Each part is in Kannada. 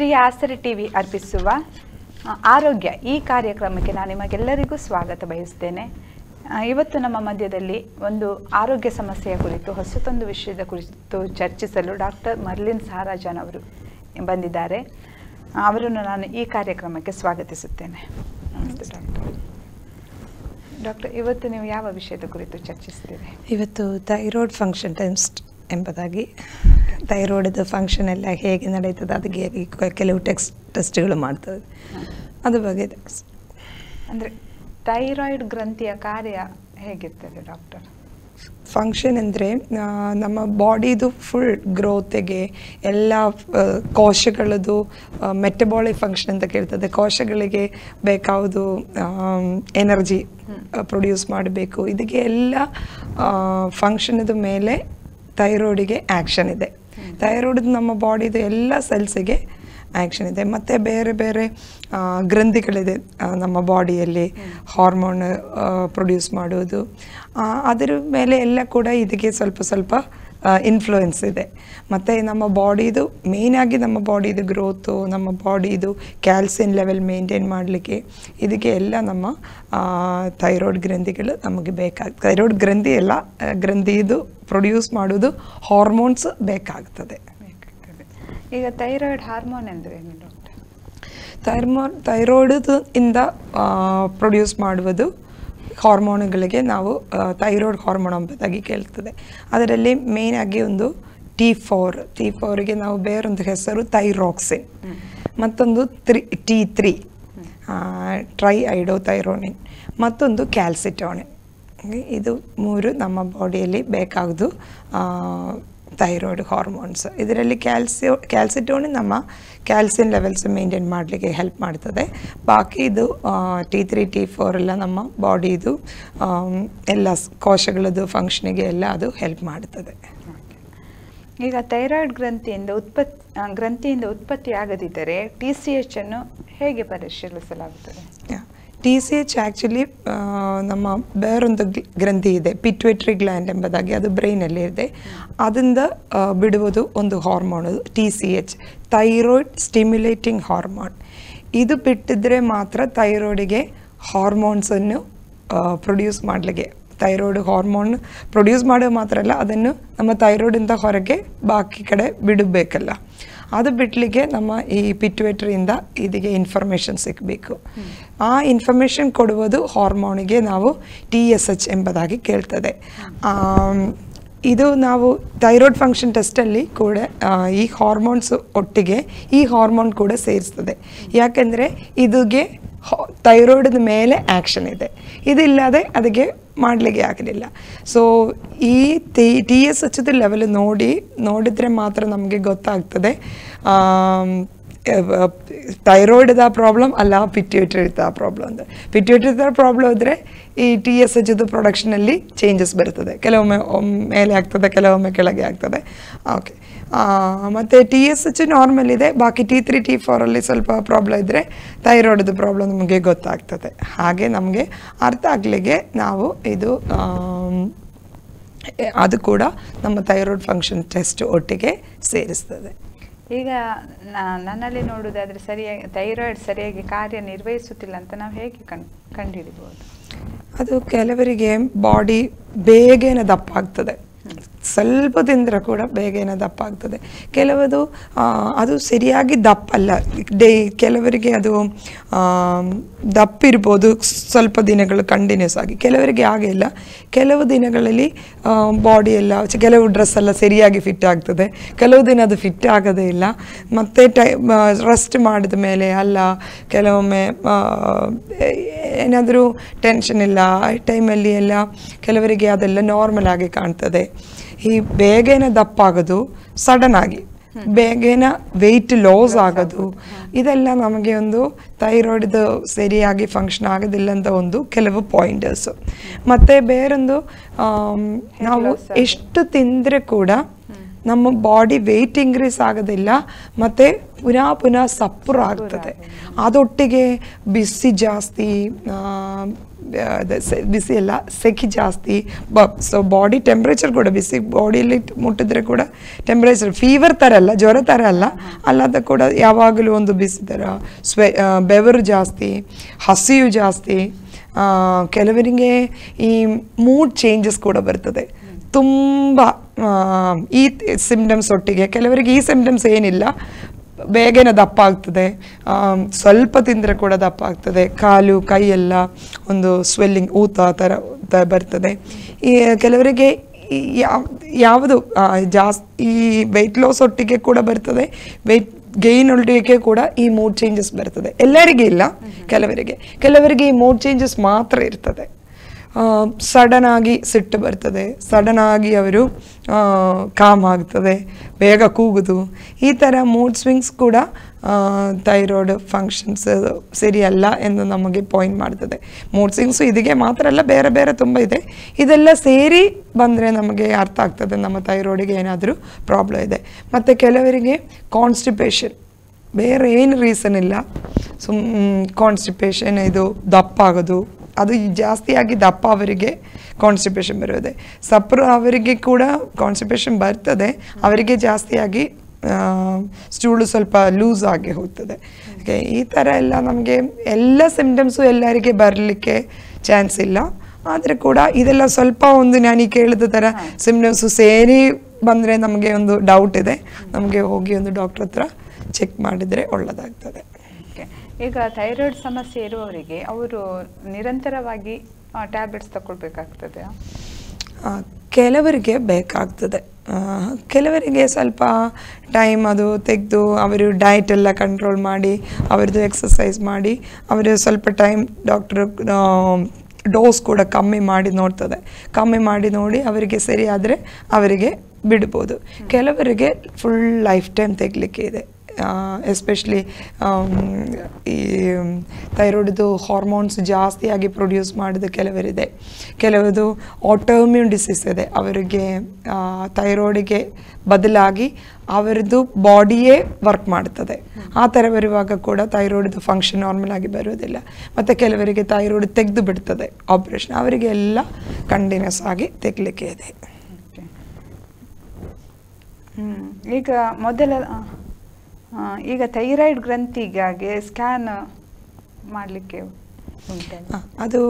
ಪ್ರಿಯ ಆಸರೆ ಟಿವಿ ಅರ್ಪಿಸುವ ಆರೋಗ್ಯ ಈ ಕಾರ್ಯಕ್ರಮಕ್ಕೆ ನಾನು ನಿಮಗೆಲ್ಲರಿಗೂ ಸ್ವಾಗತ ಬಯಸುತ್ತೇನೆ. ಇವತ್ತು ನಮ್ಮ ಮಧ್ಯದಲ್ಲಿ ಒಂದು ಆರೋಗ್ಯ ಸಮಸ್ಯೆಯ ಕುರಿತು ಹೊಸತೊಂದು ವಿಷಯದ ಕುರಿತು ಚರ್ಚಿಸಲು ಡಾಕ್ಟರ್ ಮರ್ಲಿನ್ ಸಹರಾಜನ್ ಅವರು ಬಂದಿದ್ದಾರೆ. ಅವರನ್ನು ನಾನು ಈ ಕಾರ್ಯಕ್ರಮಕ್ಕೆ ಸ್ವಾಗತಿಸುತ್ತೇನೆ. ನಮಸ್ತೆ ಡಾಕ್ಟರ್. ಡಾಕ್ಟರ್, ಇವತ್ತು ನೀವು ಯಾವ ವಿಷಯದ ಕುರಿತು ಚರ್ಚಿಸ್ತೀರಿ? ಇವತ್ತು ಥೈರಾಯ್ಡ್ ಫಂಕ್ಷನ್ ಟೆಸ್ಟ್ ಎಂಬುದಾಗಿ, ಥೈರಾಯ್ಡ್ದು ಫಂಕ್ಷನ್ ಎಲ್ಲ ಹೇಗೆ ನಡೀತದೆ, ಅದಕ್ಕೆ ಕೆಲವು ಟೆಸ್ಟ್ಗಳು ಮಾಡ್ತದೆ, ಅದ್ರ ಬಗ್ಗೆ. ಅಂದರೆ ಥೈರಾಯ್ಡ್ ಗ್ರಂಥಿಯ ಕಾರ್ಯ ಹೇಗಿರ್ತದೆ ಡಾಕ್ಟರ್? ಫಂಕ್ಷನ್ ಅಂದರೆ ನಮ್ಮ ಬಾಡಿದು ಫುಲ್ ಗ್ರೋತಿಗೆ ಎಲ್ಲ ಕೋಶಗಳದ್ದು ಮೆಟಬಾಲಿಕ್ ಫಂಕ್ಷನ್ ಅಂತ ಕೇಳ್ತದೆ. ಕೋಶಗಳಿಗೆ ಬೇಕಾವುದು ಎನರ್ಜಿ ಪ್ರೊಡ್ಯೂಸ್ ಮಾಡಬೇಕು. ಇದಕ್ಕೆ ಎಲ್ಲ ಫಂಕ್ಷನದ ಮೇಲೆ ಥೈರಾಯ್ಡಿಗೆ ಆ್ಯಕ್ಷನ್ ಇದೆ. ಥೈರಾಯ್ಡ್ ನಮ್ಮ ಬಾಡಿದು ಎಲ್ಲ ಸೆಲ್ಸಿಗೆ ಆ್ಯಕ್ಷನ್ ಇದೆ. ಮತ್ತು ಬೇರೆ ಬೇರೆ ಗ್ರಂಥಿಗಳಿದೆ ನಮ್ಮ ಬಾಡಿಯಲ್ಲಿ, ಹಾರ್ಮೋನ್ ಪ್ರೊಡ್ಯೂಸ್ ಮಾಡೋದು, ಅದರ ಮೇಲೆ ಎಲ್ಲ ಕೂಡ ಇದಕ್ಕೆ ಸ್ವಲ್ಪ ಸ್ವಲ್ಪ ಇನ್ಫ್ಲೂಯೆನ್ಸ್ ಇದೆ. ಮತ್ತು ನಮ್ಮ ಬಾಡಿದು ಮೇಯ್ನಾಗಿ ನಮ್ಮ ಬಾಡಿದು ಗ್ರೋತು, ನಮ್ಮ ಬಾಡಿದು ಕ್ಯಾಲ್ಸಿಯಂ ಲೆವೆಲ್ ಮೇಂಟೈನ್ ಮಾಡಲಿಕ್ಕೆ ಇದಕ್ಕೆ ಎಲ್ಲ ನಮ್ಮ ಥೈರಾಯ್ಡ್ ಗ್ರಂಥಿಗಳು ನಮಗೆ ಬೇಕಾಗ್ತದೆ. ಥೈರಾಯ್ಡ್ ಗ್ರಂಥಿ ಎಲ್ಲ ಗ್ರಂಥಿದು ಪ್ರೊಡ್ಯೂಸ್ ಮಾಡೋದು ಹಾರ್ಮೋನ್ಸ್ ಬೇಕಾಗ್ತದೆ. ಈಗ ಥೈರಾಯ್ಡ್ ಹಾರ್ಮೋನ್ ಅಂದರೆ ಏನು ಡಾಕ್ಟರ್? ಥೈರಾಯ್ಡ್ ಇಂದ ಪ್ರೊಡ್ಯೂಸ್ ಮಾಡುವುದು ಹಾರ್ಮೋನುಗಳಿಗೆ ನಾವು ಥೈರಾಯ್ಡ್ ಹಾರ್ಮೋನ್ ಎಂಬುದಾಗಿ ಕೇಳ್ತದೆ. ಅದರಲ್ಲಿ ಮೇಯ್ನಾಗಿ ಒಂದು T4ಗೆ ನಾವು ಬೇರೊಂದು ಹೆಸರು ಥೈರಾಕ್ಸಿನ್, ಮತ್ತೊಂದು T3 ಟ್ರೈಐಡೋಥೈರೋನಿನ್, ಮತ್ತೊಂದು ಕ್ಯಾಲ್ಸಿಟೋನಿನ್. ಇದು ಮೂರು ನಮ್ಮ ಬಾಡಿಯಲ್ಲಿ ಬೇಕಾಗುವುದು ಥೈರಾಯ್ಡ್ ಹಾರ್ಮೋನ್ಸ್. ಇದರಲ್ಲಿ ಕ್ಯಾಲ್ಸಿಟೋನಿನ್ ನಮ್ಮ ಕ್ಯಾಲ್ಸಿಯಂ ಲೆವೆಲ್ಸ್ ಮೇಂಟೈನ್ ಮಾಡಲಿಕ್ಕೆ ಹೆಲ್ಪ್ ಮಾಡ್ತದೆ. ಬಾಕಿ ಇದು T3 T4 ಎಲ್ಲ ನಮ್ಮ ಬಾಡಿದು ಎಲ್ಲ ಕೋಶಗಳದ್ದು ಫಂಕ್ಷನಿಗೆ ಎಲ್ಲ ಅದು ಹೆಲ್ಪ್ ಮಾಡ್ತದೆ. ಈಗ ಥೈರಾಯ್ಡ್ ಗ್ರಂಥಿಯಿಂದ ಉತ್ಪತ್ತಿ ಆಗದಿದ್ದರೆ TCH ಅನ್ನು ಹೇಗೆ ಪರಿಶೀಲಿಸಲಾಗುತ್ತದೆ? TCH ಆ್ಯಕ್ಚುಲಿ ನಮ್ಮ ಬೇರೊಂದು ಗ್ರಂಥಿ ಇದೆ, ಪಿಟ್ಯೂಟರಿ ಗ್ಲ್ಯಾಂಡ್ ಎಂಬುದಾಗಿ, ಅದು ಬ್ರೈನಲ್ಲಿ ಇದೆ. ಅದರಿಂದ ಬಿಡುವುದು ಒಂದು hormone TCH, thyroid stimulating hormone. ಇದು ಬಿಟ್ಟಿದ್ರೆ ಮಾತ್ರ ಥೈರಾಯ್ಡಿಗೆ ಹಾರ್ಮೋನ್ಸನ್ನು ಪ್ರೊಡ್ಯೂಸ್ ಮಾಡಲಿಕ್ಕೆ, ಥೈರಾಯ್ಡ್ ಹಾರ್ಮೋನ್ ಪ್ರೊಡ್ಯೂಸ್ ಮಾಡೋದು ಮಾತ್ರ ಅಲ್ಲ, ಅದನ್ನು ನಮ್ಮ ಥೈರಾಯ್ಡಿಂದ ಹೊರಗೆ ಬಾಕಿ ಕಡೆ ಬಿಡಬೇಕಲ್ಲ. ಅದು ಬಿಡಲಿಕ್ಕೆ ನಮ್ಮ ಈ ಪಿಟ್ಯೂಟರಿಯಿಂದ ಇದಕ್ಕೆ ಇನ್ಫಾರ್ಮೇಷನ್ ಸಿಗಬೇಕು. ಆ ಇನ್ಫಾರ್ಮೇಷನ್ ಕೊಡುವುದು ಹಾರ್ಮೋನಿಗೆ ನಾವು TSH ಎಂಬುದಾಗಿ ಕೇಳ್ತದೆ. ಇದು ನಾವು ಥೈರಾಯ್ಡ್ ಫಂಕ್ಷನ್ ಟೆಸ್ಟಲ್ಲಿ ಕೂಡ ಈ ಹಾರ್ಮೋನ್ಸ್ ಒಟ್ಟಿಗೆ ಈ ಹಾರ್ಮೋನ್ ಕೂಡ ಸೇರಿಸ್ತದೆ. ಯಾಕೆಂದರೆ ಇದಕ್ಕೆ ಥೈರಾಯ್ಡ್ ಮೇಲೆ ಆ್ಯಕ್ಷನ್ ಇದೆ, ಇದಿಲ್ಲದೆ ಅದಕ್ಕೆ ಮಾಡಲಿಕ್ಕೆ ಆಗಲಿಲ್ಲ. ಸೊ ಈ TSH ಲೆವೆಲ್ ನೋಡಿದರೆ ಮಾತ್ರ ನಮಗೆ ಗೊತ್ತಾಗ್ತದೆ ಥೈರಾಯ್ಡ್ದ ಪ್ರಾಬ್ಲಮ್ ಅಲ್ಲ ಪಿಟ್ಯೂಟರಿದ ಪ್ರಾಬ್ಲಮ್ ಅಂತ. ಪಿಟ್ಯೂಟರಿದ ಪ್ರಾಬ್ಲಮ್ ಇದ್ದರೆ ಈ TSH ಪ್ರೊಡಕ್ಷನಲ್ಲಿ ಚೇಂಜಸ್ ಬರ್ತದೆ, ಕೆಲವೊಮ್ಮೆ ಮೇಲೆ ಆಗ್ತದೆ, ಕೆಲವೊಮ್ಮೆ ಕೆಳಗೆ ಆಗ್ತದೆ. ಓಕೆ, ಮತ್ತು TSH ನಾರ್ಮಲ್ ಇದೆ, ಬಾಕಿ T3 T4 ಸ್ವಲ್ಪ ಪ್ರಾಬ್ಲಮ್ ಇದ್ದರೆ ಥೈರಾಯ್ಡ್ದು ಪ್ರಾಬ್ಲಮ್ ನಮಗೆ ಗೊತ್ತಾಗ್ತದೆ. ಹಾಗೆ ನಮಗೆ ಅರ್ಥ ಆಗಲಿಕ್ಕೆ ನಾವು ಇದು ಅದು ಕೂಡ ನಮ್ಮ ಥೈರಾಯ್ಡ್ ಫಂಕ್ಷನ್ ಟೆಸ್ಟ್ ಒಟ್ಟಿಗೆ ಸೇರಿಸ್ತದೆ. ಈಗ ನನ್ನಲ್ಲಿ ನೋಡೋದಾದರೆ ಥೈರಾಯ್ಡ್ ಸರಿಯಾಗಿ ಕಾರ್ಯನಿರ್ವಹಿಸುತ್ತಿಲ್ಲ ಅಂತ ನಾವು ಹೇಗೆ ಕಂಡುಹಿಡಿಬೋದು? ಅದು ಕೆಲವರಿಗೆ ಬಾಡಿ ಬೇಗನೆ ದಪ್ಪ ಆಗ್ತದೆ, ಸ್ವಲ್ಪ ತಿಂದರೆ ಕೂಡ ಬೇಗನೆ ದಪ್ಪ ಆಗ್ತದೆ. ಕೆಲವದು ಅದು ಸರಿಯಾಗಿ ದಪ್ಪ ಅಲ್ಲ, ಕೆಲವರಿಗೆ ಅದು ದಪ್ಪ ಇರ್ಬೋದು ಸ್ವಲ್ಪ ದಿನಗಳು ಕಂಟಿನ್ಯೂಸ್ ಆಗಿ, ಕೆಲವರಿಗೆ ಹಾಗೆ ಇಲ್ಲ. ಕೆಲವು ದಿನಗಳಲ್ಲಿ ಬಾಡಿ ಎಲ್ಲ, ಕೆಲವು ಡ್ರೆಸ್ ಎಲ್ಲ ಸರಿಯಾಗಿ ಫಿಟ್ ಆಗ್ತದೆ, ಕೆಲವು ದಿನ ಅದು ಫಿಟ್ ಆಗೋದೇ ಇಲ್ಲ. ಮತ್ತು ರೆಸ್ಟ್ ಮಾಡಿದ ಮೇಲೆ ಅಲ್ಲ, ಕೆಲವೊಮ್ಮೆ ಏನಾದರೂ ಟೆನ್ಷನ್ ಇಲ್ಲ ಟೈಮಲ್ಲಿ ಎಲ್ಲ ಕೆಲವರಿಗೆ ಅದೆಲ್ಲ ನಾರ್ಮಲ್ ಆಗಿ ಕಾಣ್ತದೆ. ಈ ಬೇಗನೆ ದಪ್ಪ ಆಗೋದು, ಸಡನ್ ಆಗಿ ಬೇಗನೆ ವೆಯ್ಟ್ ಲಾಸ್ ಆಗೋದು, ಇದೆಲ್ಲ ನಮಗೆ ಒಂದು ಥೈರಾಯ್ಡ್ದು ಸರಿಯಾಗಿ ಫಂಕ್ಷನ್ ಆಗೋದಿಲ್ಲ ಅಂತ ಒಂದು ಕೆಲವು ಪಾಯಿಂಟರ್ಸು. ಮತ್ತು ಬೇರೊಂದು, ನಾವು ಎಷ್ಟು ತಿಂದರೆ ಕೂಡ ನಮ್ಮ ಬಾಡಿ ವೆಯ್ಟ್ ಇನ್ಕ್ರೀಸ್ ಆಗೋದಿಲ್ಲ, ಮತ್ತು ಪುನಃ ಸಪ್ಪುರ ಆಗ್ತದೆ. ಅದೊಟ್ಟಿಗೆ ಬಿಸಿ ಜಾಸ್ತಿ, ಬಿಸಿ ಎಲ್ಲ ಸೆಖಿ ಜಾಸ್ತಿ, ಸೊ ಬಾಡಿ ಟೆಂಪ್ರೇಚರ್ ಕೂಡ ಬಿಸಿ ಬಾಡಿಯಲ್ಲಿ ಮುಟ್ಟಿದ್ರೆ ಕೂಡ ಟೆಂಪ್ರೇಚರ್ ಫೀವರ್ ಥರ ಅಲ್ಲ, ಜ್ವರ ಥರ ಅಲ್ಲದ ಕೂಡ ಯಾವಾಗಲೂ ಒಂದು ಬಿಸಿ ಥರ, ಬೆವರು ಜಾಸ್ತಿ, ಹಸಿವು ಜಾಸ್ತಿ, ಕೆಲವರಿಗೆ ಈ ಮೂಡ್ ಚೇಂಜಸ್ ಕೂಡ ಬರ್ತದೆ ತುಂಬ. ಈ ಸಿಂಪ್ಟಮ್ಸ್ ಒಟ್ಟಿಗೆ ಕೆಲವರಿಗೆ ಈ ಸಿಂಪ್ಟಮ್ಸ್ ಏನಿಲ್ಲ, ಬೇಗನೆ ದಪ್ಪ ಆಗ್ತದೆ, ಸ್ವಲ್ಪ ತಿಂದರೆ ಕೂಡ ದಪ್ಪ ಆಗ್ತದೆ, ಕಾಲು ಕೈಯೆಲ್ಲ ಒಂದು ಸ್ವೆಲ್ಲಿಂಗ್ ಊತ ಥರ ಬರ್ತದೆ. ಈ ಕೆಲವರಿಗೆ ಯಾವುದು ಜಾಸ್ತಿ ಈ ವೆಯ್ಟ್ ಲಾಸ್ ಒಟ್ಟಿಗೆ ಕೂಡ ಬರ್ತದೆ, ವೆಯ್ಟ್ ಗೈನ್ ಒಟ್ಟಿಗೆ ಕೂಡ ಈ ಮೂಡ್ ಚೇಂಜಸ್ ಬರ್ತದೆ. ಎಲ್ಲರಿಗೆ ಇಲ್ಲ, ಕೆಲವರಿಗೆ ಈ ಮೂಡ್ ಚೇಂಜಸ್ ಮಾತ್ರ ಇರ್ತದೆ. ಸಡನ್ ಆಗಿ ಸಿಟ್ಟು ಬರ್ತದೆ, ಸಡನ್ ಆಗಿ ಅವರು ಕಾಮ್ ಆಗ್ತದೆ, ಬೇಗ ಕೂಗುದು, ಈ ಥರ ಮೂಡ್ ಸ್ವಿಂಗ್ಸ್ ಕೂಡ ಥೈರಾಯ್ಡ್ ಫಂಕ್ಷನ್ಸ್ ಸರಿಯಲ್ಲ ಎಂದು ನಮಗೆ ಪಾಯಿಂಟ್ ಮಾಡ್ತದೆ. ಮೂಡ್ ಸ್ವಿಂಗ್ಸು ಇದಕ್ಕೆ ಮಾತ್ರ ಅಲ್ಲ, ಬೇರೆ ಬೇರೆ ತುಂಬ ಇದೆ. ಇದೆಲ್ಲ ಸೇರಿ ಬಂದರೆ ನಮಗೆ ಅರ್ಥ ಆಗ್ತದೆ ನಮ್ಮ ಥೈರಾಯ್ಡಿಗೆ ಏನಾದರೂ ಪ್ರಾಬ್ಲಮ್ ಇದೆ. ಮತ್ತು ಕೆಲವರಿಗೆ ಕಾನ್ಸ್ಟಿಪೇಷನ್, ಬೇರೆ ಏನು ರೀಸನ್ ಇಲ್ಲ, ಕಾನ್ಸ್ಟಿಪೇಷನ್, ಇದು ದಪ್ಪ ಆಗೋದು, ಅದು ಜಾಸ್ತಿಯಾಗಿ ದಪ್ಪ ಅವರಿಗೆ ಕಾನ್ಸ್ಟಿಪೇಷನ್ ಬರೋದೆ. ಸಪ್ಪರು ಅವರಿಗೆ ಕೂಡ ಕಾನ್ಸ್ಟಿಪೇಷನ್ ಬರ್ತದೆ, ಅವರಿಗೆ ಜಾಸ್ತಿಯಾಗಿ ಸ್ಟೂಲು ಸ್ವಲ್ಪ ಲೂಸ್ ಆಗಿ ಹೋಗ್ತದೆ. ಈ ಥರ ಎಲ್ಲ ನಮಗೆ ಎಲ್ಲ ಸಿಂಪ್ಟಮ್ಸು ಎಲ್ಲರಿಗೆ ಬರಲಿಕ್ಕೆ ಚಾನ್ಸ್ ಇಲ್ಲ. ಆದರೆ ಕೂಡ ಇದೆಲ್ಲ ಸ್ವಲ್ಪ ಒಂದು ನಾನು ಕೇಳಿದ ಥರ ಸಿಂಪ್ಟಮ್ಸು ಸೇರಿ ಬಂದರೆ ನಮಗೆ ಒಂದು ಡೌಟ್ ಇದೆ, ನಮಗೆ ಹೋಗಿ ಒಂದು ಡಾಕ್ಟ್ರ್ ಹತ್ರ ಚೆಕ್ ಮಾಡಿದರೆ ಒಳ್ಳೆಯದಾಗ್ತದೆ. ಈಗ ಥೈರಾಯ್ಡ್ ಸಮಸ್ಯೆ ಇರುವವರಿಗೆ ಅವರು ನಿರಂತರವಾಗಿ ಟ್ಯಾಬ್ಲೆಟ್ಸ್ ತಗೊಳ್ಬೇಕಾಗ್ತದೆ? ಕೆಲವರಿಗೆ ಬೇಕಾಗ್ತದೆ, ಕೆಲವರಿಗೆ ಸ್ವಲ್ಪ ಟೈಮ್ ಅದು ತೆಗೆದು ಅವರು ಡಯಟ್ ಎಲ್ಲ ಕಂಟ್ರೋಲ್ ಮಾಡಿ, ಅವರದ್ದು ಎಕ್ಸಸೈಸ್ ಮಾಡಿ, ಅವರು ಸ್ವಲ್ಪ ಟೈಮ್ ಡಾಕ್ಟ್ರು ಡೋಸ್ ಕೂಡ ಕಮ್ಮಿ ಮಾಡಿ ನೋಡ್ತದೆ. ಕಮ್ಮಿ ಮಾಡಿ ನೋಡಿ ಅವರಿಗೆ ಸರಿ ಆದರೆ ಅವರಿಗೆ ಬಿಡ್ಬೋದು. ಕೆಲವರಿಗೆ ಫುಲ್ ಲೈಫ್ ಟೈಮ್ ತೆಗಲಿಕ್ಕೆ ಇದೆ. ಎಸ್ಪೆಷಲಿ ಈ ಥೈರಾಯ್ಡ್ದು ಹಾರ್ಮೋನ್ಸ್ ಜಾಸ್ತಿಯಾಗಿ ಪ್ರೊಡ್ಯೂಸ್ ಮಾಡಿದ ಕೆಲವರಿದೆ. ಕೆಲವದು ಆಟೋಮ್ಯೂನ್ ಡಿಸೀಸ್ ಇದೆ, ಅವರಿಗೆ ಥೈರಾಯ್ಡಿಗೆ ಬದಲಾಗಿ ಅವರದ್ದು ಬಾಡಿಯೇ ವರ್ಕ್ ಮಾಡ್ತದೆ. ಆ ಥರ ಬರುವಾಗ ಕೂಡ ಥೈರಾಯ್ಡ್ದು ಫಂಕ್ಷನ್ ನಾರ್ಮಲ್ ಆಗಿ ಬರೋದಿಲ್ಲ. ಮತ್ತು ಕೆಲವರಿಗೆ ಥೈರಾಯ್ಡ್ ತೆಗೆದು ಬಿಡ್ತದೆ ಆಪ್ರೇಷನ್, ಅವರಿಗೆ ಎಲ್ಲ ಕಂಟಿನ್ಯೂಸ್ ಆಗಿ ತೆಗಲಿಕ್ಕೆ ಇದೆ. ಈಗ ಥೈರಾಯ್ಡ್ ಗ್ರಂಥಿಗಾಗಿ ಸ್ಕ್ಯಾನ್ ಮಾಡಲಿಕ್ಕೆ ಅದು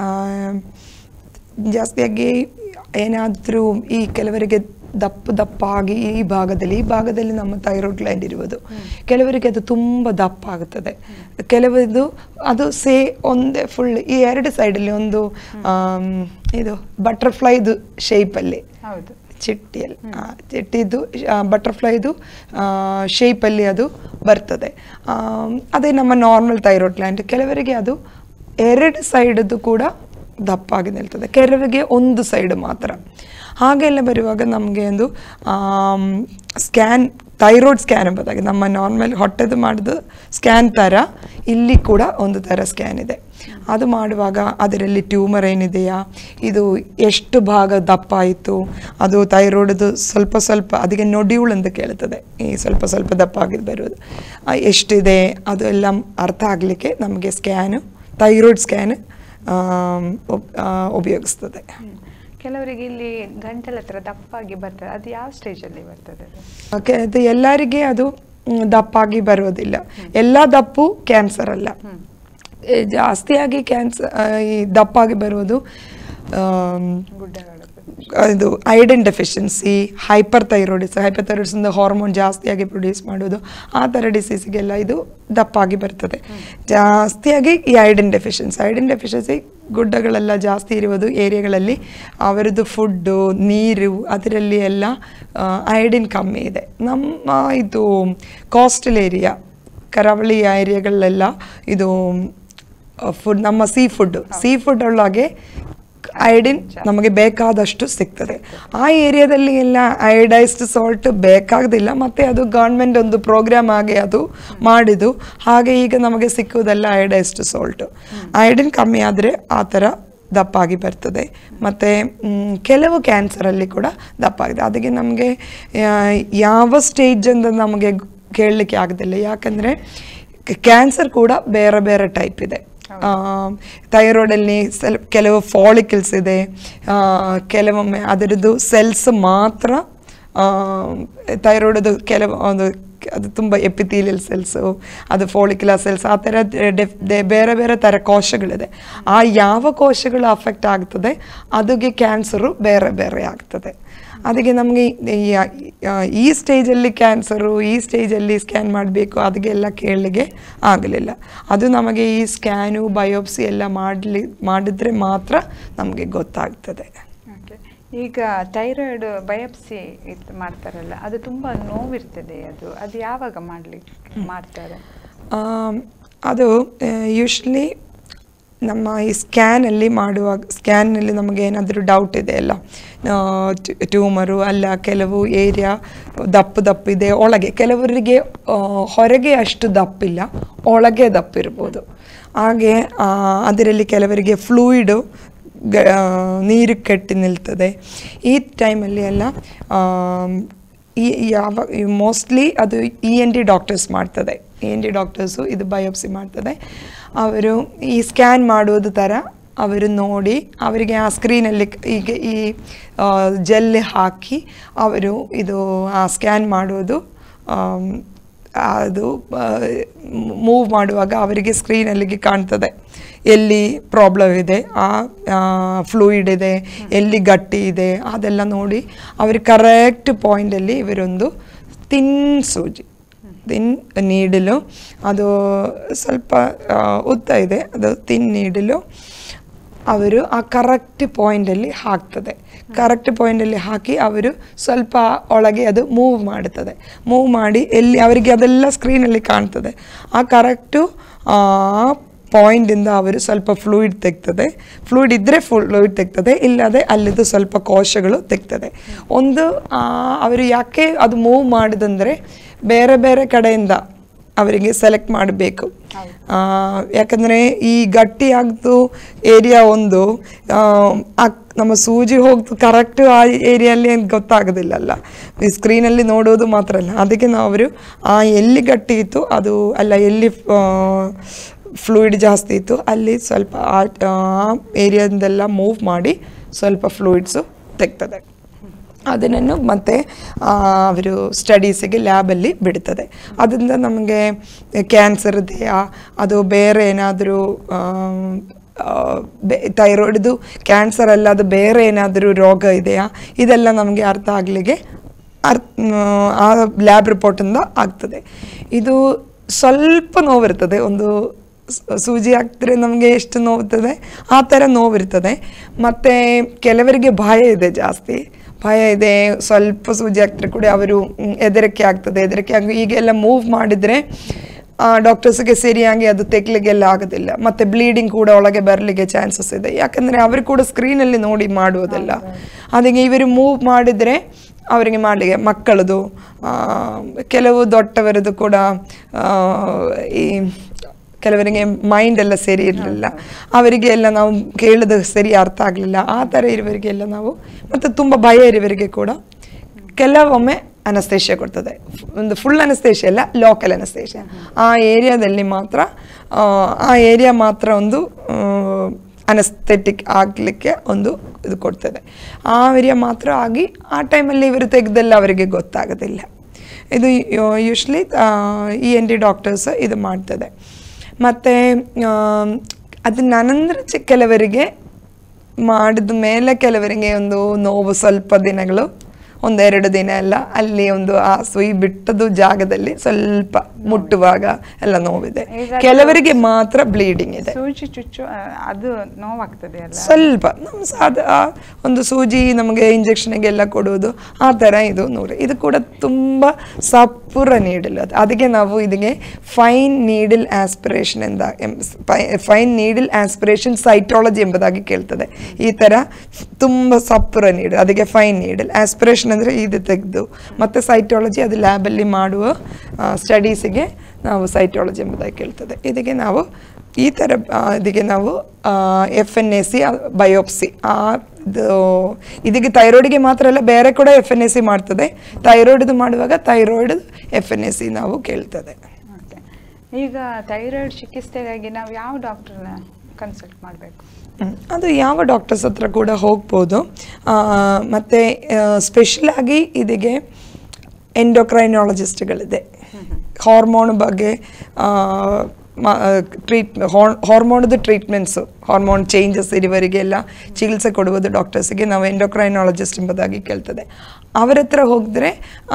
ಜಾಸ್ತಿಯಾಗಿ ಏನಾದರೂ ಈ ಕೆಲವರಿಗೆ ದಪ್ಪ ಆಗಿ ಈ ಭಾಗದಲ್ಲಿ ನಮ್ಮ ಥೈರಾಯ್ಡ್ ಗ್ಲ್ಯಾಂಡ್ ಇರುವುದು, ಕೆಲವರಿಗೆ ಅದು ತುಂಬ ದಪ್ಪ ಆಗುತ್ತದೆ. ಕೆಲವರದು ಅದು ಒಂದೇ ಫುಲ್ ಈ ಎರಡು ಸೈಡಲ್ಲಿ ಒಂದು ಇದು ಬಟರ್ಫ್ಲೈದು ಶೇಪಲ್ಲಿ, ಚಿಟ್ಟಿದ್ದು ಬಟರ್ಫ್ಲೈದು ಶೇಪಲ್ಲಿ ಅದು ಬರ್ತದೆ. ಅದೇ ನಮ್ಮ ನಾರ್ಮಲ್ ಥೈರಾಯ್ಡ್ ಗ್ಲ್ಯಾಂಡ್. ಕೆಲವರಿಗೆ ಅದು ಎರಡು ಸೈಡದ್ದು ಕೂಡ ದಪ್ಪಾಗಿ ನಿಲ್ತದೆ, ಕೆಲವರಿಗೆ ಒಂದು ಸೈಡ್ ಮಾತ್ರ. ಹಾಗೆಲ್ಲ ಬರುವಾಗ ನಮಗೆ ಒಂದು ಸ್ಕ್ಯಾನ್, ಥೈರಾಯ್ಡ್ ಸ್ಕ್ಯಾನ್ ಎಂಬುದಾಗಿ ನಮ್ಮ ನಾರ್ಮಲ್ ಹೊಟ್ಟೆದು ಮಾಡಿದ ಸ್ಕ್ಯಾನ್ ಥರ ಇಲ್ಲಿ ಕೂಡ ಒಂದು ಥರ ಸ್ಕ್ಯಾನ್ ಇದೆ. ಅದು ಮಾಡುವಾಗ ಅದರಲ್ಲಿ ಟ್ಯೂಮರ್ ಏನಿದೆಯಾ, ಇದು ಎಷ್ಟು ಭಾಗ ದಪ್ಪ ಆಯಿತು, ಅದು ಥೈರಾಯ್ಡ್ದು ಸ್ವಲ್ಪ ಅದಕ್ಕೆ ನೊಡ್ಯೂಲ್ ಅಂತ ಕೇಳ್ತದೆ, ಈ ಸ್ವಲ್ಪ ದಪ್ಪ ಆಗಿದ್ದು ಬರೋದು ಎಷ್ಟಿದೆ ಅದು ಎಲ್ಲ ಅರ್ಥ ಆಗಲಿಕ್ಕೆ ನಮಗೆ ಥೈರಾಯ್ಡ್ ಸ್ಕ್ಯಾನ್ ಉಪಯೋಗಿಸ್ತದೆ. ಕೆಲವರಿಗೆ ಇಲ್ಲಿ ಗಂಟಲ ಹತ್ರ ದಪ್ಪಾಗಿ ಬರ್ತದೆ, ಅದು ಯಾವ ಸ್ಟೇಜಲ್ಲಿ ಬರ್ತದೆ? ಅದು ಎಲ್ಲರಿಗೆ ಅದು ದಪ್ಪಾಗಿ ಬರೋದಿಲ್ಲ. ಎಲ್ಲ ದಪ್ಪು ಕ್ಯಾನ್ಸರ್ ಅಲ್ಲ, ಜಾಸ್ತಿಯಾಗಿ ಈ ದಪ್ಪಾಗಿ ಬರುವುದು ಇದು iron deficiency, hyperthyroidism hormone ಜಾಸ್ತಿಯಾಗಿ ಪ್ರೊಡ್ಯೂಸ್ ಮಾಡೋದು, ಆ ಥರ ಡಿಸೀಸಿಗೆಲ್ಲ ಇದು ದಪ್ಪಾಗಿ ಬರ್ತದೆ. ಜಾಸ್ತಿಯಾಗಿ ಈ ಐರನ್ ಡೆಫಿಷಿಯನ್ಸಿ ಗುಡ್ಡಗಳೆಲ್ಲ ಜಾಸ್ತಿ ಇರುವುದು ಏರಿಯಾಗಳಲ್ಲಿ ಅವರದ್ದು ಫುಡ್ಡು, ನೀರು, ಅದರಲ್ಲಿ ಎಲ್ಲ ಐರನ್ ಕಮ್ಮಿ ಇದೆ. ನಮ್ಮ ಇದು ಕೋಸ್ಟಲ್ ಏರಿಯಾ, ಕರಾವಳಿ ಏರಿಯಾಗಳೆಲ್ಲ ಇದು ನಮ್ಮ ಸೀ ಫುಡ್ ಒಳಗೆ ಐರನ್ ನಮಗೆ ಬೇಕಾದಷ್ಟು ಸಿಗ್ತದೆ. ಆ ಏರಿಯಾದಲ್ಲಿ ಎಲ್ಲ ಅಯೋಡೈಸ್ಡ್ ಸಾಲ್ಟ್ ಬೇಕಾಗೋದಿಲ್ಲ, ಮತ್ತು ಅದು ಗೌರ್ಮೆಂಟ್ ಒಂದು ಪ್ರೋಗ್ರಾಮ್ ಆಗಿ ಅದು ಮಾಡಿದ್ದು, ಹಾಗೆ ಈಗ ನಮಗೆ ಸಿಕ್ಕುವುದೆಲ್ಲ ಅಯೋಡೈಸ್ಡ್ ಸಾಲ್ಟು. ಐರನ್ ಕಮ್ಮಿ ಆದರೆ ಆ ಥರ ದಪ್ಪಾಗಿ ಬರ್ತದೆ. ಮತ್ತು ಕೆಲವು ಕ್ಯಾನ್ಸರಲ್ಲಿ ಕೂಡ ದಪ್ಪ ಆಗಿದೆ. ಅದಕ್ಕೆ ನಮಗೆ ಯಾವ ಸ್ಟೇಜ್ ಅಂತ ನಮಗೆ ಕೇಳಲಿಕ್ಕೆ ಆಗೋದಿಲ್ಲ, ಯಾಕಂದರೆ ಕ್ಯಾನ್ಸರ್ ಕೂಡ ಬೇರೆ ಬೇರೆ ಟೈಪ್ ಇದೆ. ಥೈರಾಯ್ಡಲ್ಲಿ ಕೆಲವು ಫಾಲಿಕಲ್ಸ್ ಇದೆ, ಕೆಲವೊಮ್ಮೆ ಅದರದ್ದು ಸೆಲ್ಸ್ ಮಾತ್ರ ಥೈರಾಯ್ಡದು ಕೆಲವು ಅದು ತುಂಬ ಎಪಿಥೀಲಿಯಲ್ ಸೆಲ್ಸು, ಅದು ಫಾಲಿಕ್ಯುಲರ್ ಸೆಲ್ಸ್, ಆ ಥರ ಬೇರೆ ಬೇರೆ ಥರ ಕೋಶಗಳಿದೆ. ಆ ಯಾವ ಕೋಶಗಳು ಅಫೆಕ್ಟ್ ಆಗ್ತದೆ ಅದಕ್ಕೆ ಕ್ಯಾನ್ಸರು ಬೇರೆ ಬೇರೆ ಆಗ್ತದೆ. ಅದಕ್ಕೆ ನಮಗೆ ಈ ಸ್ಟೇಜಲ್ಲಿ ಕ್ಯಾನ್ಸರು, ಈ ಸ್ಟೇಜಲ್ಲಿ ಸ್ಕ್ಯಾನ್ ಮಾಡಬೇಕು ಅದಕ್ಕೆಲ್ಲ ಕೇಳಲಿಕ್ಕೆ ಆಗಲಿಲ್ಲ. ಅದು ನಮಗೆ ಈ ಸ್ಕ್ಯಾನು ಬಯೋಪ್ಸಿ ಎಲ್ಲ ಮಾಡಿದರೆ ಮಾತ್ರ ನಮಗೆ ಗೊತ್ತಾಗ್ತದೆ. ಈಗ ಥೈರಾಯ್ಡ್ ಬಯೋಪ್ಸಿ ಮಾಡ್ತಾರಲ್ಲ, ಅದು ತುಂಬ ನೋವಿರ್ತದೆ, ಅದು ಯಾವಾಗ ಮಾಡ್ತಾರೆ? ಅದು ಯೂಶ್ವಲಿ ನಮ್ಮ ಈ ಸ್ಕ್ಯಾನಲ್ಲಿ ಮಾಡುವಾಗ, ಸ್ಕ್ಯಾನಲ್ಲಿ ನಮಗೆ ಏನಾದರೂ ಡೌಟ್ ಇದೆ ಅಲ್ಲ, ಟ್ಯೂಮರು ಅಲ್ಲ, ಕೆಲವು ಏರಿಯಾ ದಪ್ಪಿದೆ ಒಳಗೆ, ಕೆಲವರಿಗೆ ಹೊರಗೆ ಅಷ್ಟು ದಪ್ಪಿಲ್ಲ, ಒಳಗೆ ದಪ್ಪಿರ್ಬೋದು. ಹಾಗೆ ಅದರಲ್ಲಿ ಕೆಲವರಿಗೆ ಫ್ಲೂಯಿಡು ನೀರು ಕಟ್ಟಿ ನಿಲ್ತದೆ. ಈ ಟೈಮಲ್ಲಿ ಎಲ್ಲ ಮೋಸ್ಟ್ಲಿ ಅದು ENT ಡಾಕ್ಟರ್ಸ್ ಮಾಡ್ತದೆ. ENT ಡಾಕ್ಟರ್ಸು ಇದು ಬಯೋಪ್ಸಿ ಮಾಡ್ತದೆ. ಅವರು ಈ ಸ್ಕ್ಯಾನ್ ಮಾಡುವುದು ಥರ ಅವರು ನೋಡಿ ಅವರಿಗೆ ಆ ಸ್ಕ್ರೀನಲ್ಲಿ ಈಗ ಈ ಜೆಲ್ ಹಾಕಿ ಅವರು ಇದು ಆ ಸ್ಕ್ಯಾನ್ ಮಾಡುವುದು, ಅದು ಮೂವ್ ಮಾಡುವಾಗ ಅವರಿಗೆ ಸ್ಕ್ರೀನಲ್ಲಿಗೆ ಕಾಣ್ತದೆ ಎಲ್ಲಿ ಪ್ರಾಬ್ಲಮ್ ಇದೆ, ಆ ಫ್ಲೂಯಿಡ್ ಇದೆ, ಎಲ್ಲಿ ಗಟ್ಟಿ ಇದೆ, ಅದೆಲ್ಲ ನೋಡಿ ಅವರಿಗೆ ಕರೆಕ್ಟ್ ಪಾಯಿಂಟಲ್ಲಿ ಇವರೊಂದು ಸೂಜಿ ನೀಡಲು, ಅದು ಸ್ವಲ್ಪ ಉದ್ದ ಇದೆ, ಅದು ನೀಡಲು ಅವರು ಆ ಕರೆಕ್ಟ್ ಪಾಯಿಂಟಲ್ಲಿ ಹಾಕ್ತದೆ. ಕರೆಕ್ಟ್ ಪಾಯಿಂಟಲ್ಲಿ ಹಾಕಿ ಅವರು ಸ್ವಲ್ಪ ಒಳಗೆ ಅದು ಮೂವ್ ಮಾಡುತ್ತದೆ. ಮೂವ್ ಮಾಡಿ ಎಲ್ಲಿ ಅವರಿಗೆ ಅದೆಲ್ಲ ಸ್ಕ್ರೀನಲ್ಲಿ ಕಾಣ್ತದೆ. ಆ ಕರೆಕ್ಟು ಪಾಯಿಂಟಿಂದ ಅವರು ಸ್ವಲ್ಪ ಫ್ಲೂಯಿಡ್ ತೆಗ್ತದೆ. ಫ್ಲೂಯಿಡ್ ಇದ್ದರೆ ಫ್ಲೂಯಿಡ್ ತೆಗ್ತದೆ, ಇಲ್ಲದೆ ಅಲ್ಲಿದ್ದು ಸ್ವಲ್ಪ ಕೋಶಗಳು ತೆಗ್ತದೆ. ಅವರು ಯಾಕೆ ಅದು ಮೂವ್ ಮಾಡಿದಂದರೆ ಬೇರೆ ಬೇರೆ ಕಡೆಯಿಂದ ಅವರಿಗೆ ಸೆಲೆಕ್ಟ್ ಮಾಡಬೇಕು. ಯಾಕಂದರೆ ಈ ಗಟ್ಟಿಯಾಗ್ದು ಏರಿಯಾ ಒಂದು ನಮ್ಮ ಸೂಜಿ ಹೋಗ್ತು ಕರೆಕ್ಟ್ ಆ ಏರಿಯಲ್ಲಿ ಏನು ಗೊತ್ತಾಗೋದಿಲ್ಲಲ್ಲ, ಈ ಸ್ಕ್ರೀನಲ್ಲಿ ನೋಡೋದು ಮಾತ್ರ ಅಲ್ಲ. ಅದಕ್ಕೆ ಅವರು ಎಲ್ಲಿ ಗಟ್ಟಿ ಇತ್ತು ಅದು ಅಲ್ಲ, ಎಲ್ಲಿ ಫ್ಲೂಯಿಡ್ ಜಾಸ್ತಿ ಇತ್ತು ಅಲ್ಲಿ ಸ್ವಲ್ಪ ಆ ಏರಿಯಾದೆಲ್ಲ ಮೂವ್ ಮಾಡಿ ಸ್ವಲ್ಪ ಫ್ಲೂಯಿಡ್ಸು ತೆಗ್ತದೆ. ಅದನ್ನು ಮತ್ತೆ ಅವರು ಸ್ಟಡೀಸಿಗೆ ಲ್ಯಾಬಲ್ಲಿ ಬಿಡ್ತದೆ. ಅದರಿಂದ ನಮಗೆ ಕ್ಯಾನ್ಸರ್ ಇದೆಯಾ, ಅದು ಬೇರೆ ಏನಾದರೂ ಥೈರಾಯ್ಡ್ದು ಕ್ಯಾನ್ಸರ್ ಅಲ್ಲ, ಅದು ಬೇರೆ ಏನಾದರೂ ರೋಗ ಇದೆಯಾ, ಇದೆಲ್ಲ ನಮಗೆ ಅರ್ಥ ಆಗಲಿಕ್ಕೆ ಆ ಲ್ಯಾಬ್ ರಿಪೋರ್ಟಿಂದ ಆಗ್ತದೆ. ಇದು ಸ್ವಲ್ಪ ನೋವಿರ್ತದೆ, ಒಂದು ಸೂಜಿ ಹಾಕಿದ್ರೆ ನಮಗೆ ಎಷ್ಟು ನೋವುತ್ತದೆ ಆ ಥರ ನೋವಿರ್ತದೆ. ಮತ್ತು ಕೆಲವರಿಗೆ ಭಯ ಇದೆ, ಜಾಸ್ತಿ ಭಯ ಇದೆ, ಸ್ವಲ್ಪ ಸೂಜಿ ಹಾಕ್ತಾರೆ ಕೂಡ ಅವರು ಹೆದರಿಕೆ ಆಗ್ತದೆ. ಹೆದರಿಕೆ ಆಗಿ ಈಗೆಲ್ಲ ಮೂವ್ ಮಾಡಿದರೆ ಡಾಕ್ಟರ್ಸ್ಗೆ ಸರಿಯಾಗಿ ಅದು ತೆಗ್ಲಿಕ್ಕೆಲ್ಲ ಆಗೋದಿಲ್ಲ. ಮತ್ತು ಬ್ಲೀಡಿಂಗ್ ಕೂಡ ಒಳಗೆ ಬರಲಿಕ್ಕೆ ಚಾನ್ಸಸ್ ಇದೆ, ಯಾಕಂದರೆ ಅವರು ಕೂಡ ಸ್ಕ್ರೀನಲ್ಲಿ ನೋಡಿ ಮಾಡುವುದಿಲ್ಲ. ಅದಕ್ಕೆ ಇವರು ಮೂವ್ ಮಾಡಿದರೆ ಅವರಿಗೆ ಮಾಡಲಿಕ್ಕೆ ಮಕ್ಕಳದು, ಕೆಲವು ದೊಡ್ಡವರದು ಕೂಡ ಈ ಕೆಲವರಿಗೆ ಮೈಂಡ್ ಎಲ್ಲ ಸರಿ ಇರಲಿಲ್ಲ, ಅವರಿಗೆ ಎಲ್ಲ ನಾವು ಕೇಳೋದು ಸರಿ ಅರ್ಥ ಆಗಲಿಲ್ಲ. ಆ ಥರ ಇರುವವರಿಗೆಲ್ಲ ನಾವು, ಮತ್ತು ತುಂಬ ಭಯ ಇರುವವರಿಗೆ ಕೂಡ ಕೆಲವೊಮ್ಮೆ ಅನಸ್ತೇಷಿಯಾ ಕೊಡ್ತದೆ. ಒಂದು ಫುಲ್ ಅನಸ್ತೇಷಿಯಾ ಅಲ್ಲ, ಲೋಕಲ್ ಅನಸ್ತೇಷಿಯಾ. ಆ ಏರಿಯಾದಲ್ಲಿ ಮಾತ್ರ ಒಂದು ಅನಸ್ಥೆಟಿಕ್ ಆಗಲಿಕ್ಕೆ ಒಂದು ಇದು ಕೊಡ್ತದೆ. ಆ ಏರಿಯಾ ಮಾತ್ರ ಆಗಿ ಆ ಟೈಮಲ್ಲಿ ಇವರು ತೆಗೆದೆಲ್ಲ ಅವರಿಗೆ ಗೊತ್ತಾಗೋದಿಲ್ಲ. ಇದು ಯೂಶ್ವಲಿ ENT ಡಾಕ್ಟರ್ಸ್ ಇದು ಮಾಡ್ತದೆ. ಮತ್ತು ಅದು ನಂತರ ಕೆಲವರಿಗೆ ಮಾಡಿದ ಮೇಲೆ ಕೆಲವರಿಗೆ ಒಂದು ನೋವು ಸ್ವಲ್ಪ ದಿನಗಳು, ಒಂದೆರಡು ದಿನ ಎಲ್ಲ ಅಲ್ಲಿ ಒಂದು ಆ ಸುಯಿ ಬಿಟ್ಟದು ಜಾಗದಲ್ಲಿ ಸ್ವಲ್ಪ ಮುಟ್ಟುವಾಗ ಎಲ್ಲ ನೋವಿದೆ. ಕೆಲವರಿಗೆ ಮಾತ್ರ ಬ್ಲೀಡಿಂಗ್ ಇದೆ. ಸೂಜಿ ಚುಚ್ಚು ಅದು ನೋವಾಗ್ತದೆ ಅಲ್ಲ, ಸ್ವಲ್ಪ ಒಂದು ಸೂಜಿ ನಮಗೆ ಇಂಜೆಕ್ಷನ್ಗೆಲ್ಲ ಕೊಡುವುದು ಆ ಥರ ಇದು ನೋಡ್ರಿ. ಇದು ಕೂಡ ತುಂಬ ಸಪುರ ನೀಡಲ್. ಅದಕ್ಕೆ ನಾವು ಇದಕ್ಕೆ fine needle aspiration fine needle aspiration cytology ಎಂಬುದಾಗಿ ಕೇಳ್ತದೆ. ಈ ಥರ ತುಂಬ ಸಪುರ ನೀಡಲ್, ಅದಕ್ಕೆ ಫೈನ್ ನೀಡಲ್ ಆಸ್ಪಿರೇಷನ್ ಅಂದರೆ ಇದು ತೆಗೆದು ಮತ್ತು ಸೈಟಾಲಜಿ ಅದು ಲ್ಯಾಬಲ್ಲಿ ಮಾಡುವ ಸ್ಟಡೀಸಿಗೆ ನಾವು ಸೈಟಾಲಜಿ ಎಂಬುದಾಗಿ ಕೇಳ್ತದೆ. ಇದಕ್ಕೆ ನಾವು ಈ ಥರ ಇದಕ್ಕೆ ನಾವು FNAC ಬಯೋಪ್ಸಿ ಇದಕ್ಕೆ ಥೈರಾಯ್ಡಿಗೆ ಮಾತ್ರ ಅಲ್ಲ ಬೇರೆ ಕೂಡ FNAC ಮಾಡ್ತದೆ. ಥೈರಾಯ್ಡ್ದು ಮಾಡುವಾಗ ಥೈರಾಯ್ಡ್ FNAC ನಾವು ಕೇಳ್ತದೆ. ಈಗ ಥೈರಾಯ್ಡ್ ಚಿಕಿತ್ಸೆಗಾಗಿ ನಾವು ಯಾವ ಡಾಕ್ಟರ್ನ ಕನ್ಸಲ್ಟ್ ಮಾಡಬೇಕು? ಅದು ಯಾವ ಡಾಕ್ಟರ್ಸ್ ಹತ್ರ ಕೂಡ ಹೋಗ್ಬೋದು. ಮತ್ತು ಸ್ಪೆಷಲಾಗಿ ಇದಕ್ಕೆ ಎಂಡೋಕ್ರೈನಾಲಜಿಸ್ಟ್ಗಳಿದೆ. ಹಾರ್ಮೋನ್ ಬಗ್ಗೆ ಹಾರ್ಮೋನ್ದು ಟ್ರೀಟ್ಮೆಂಟ್ಸು, ಹಾರ್ಮೋನ್ ಚೇಂಜಸ್ ಇರುವವರಿಗೆಲ್ಲ ಚಿಕಿತ್ಸೆ ಕೊಡುವುದು ಡಾಕ್ಟರ್ಸಿಗೆ ನಾವು ಎಂಡೋಕ್ರೈನಾಲಜಿಸ್ಟ್ ಎಂಬುದಾಗಿ ಕೇಳ್ತದೆ. ಅವರ ಹತ್ರ ಹೋಗಿದ್ರೆ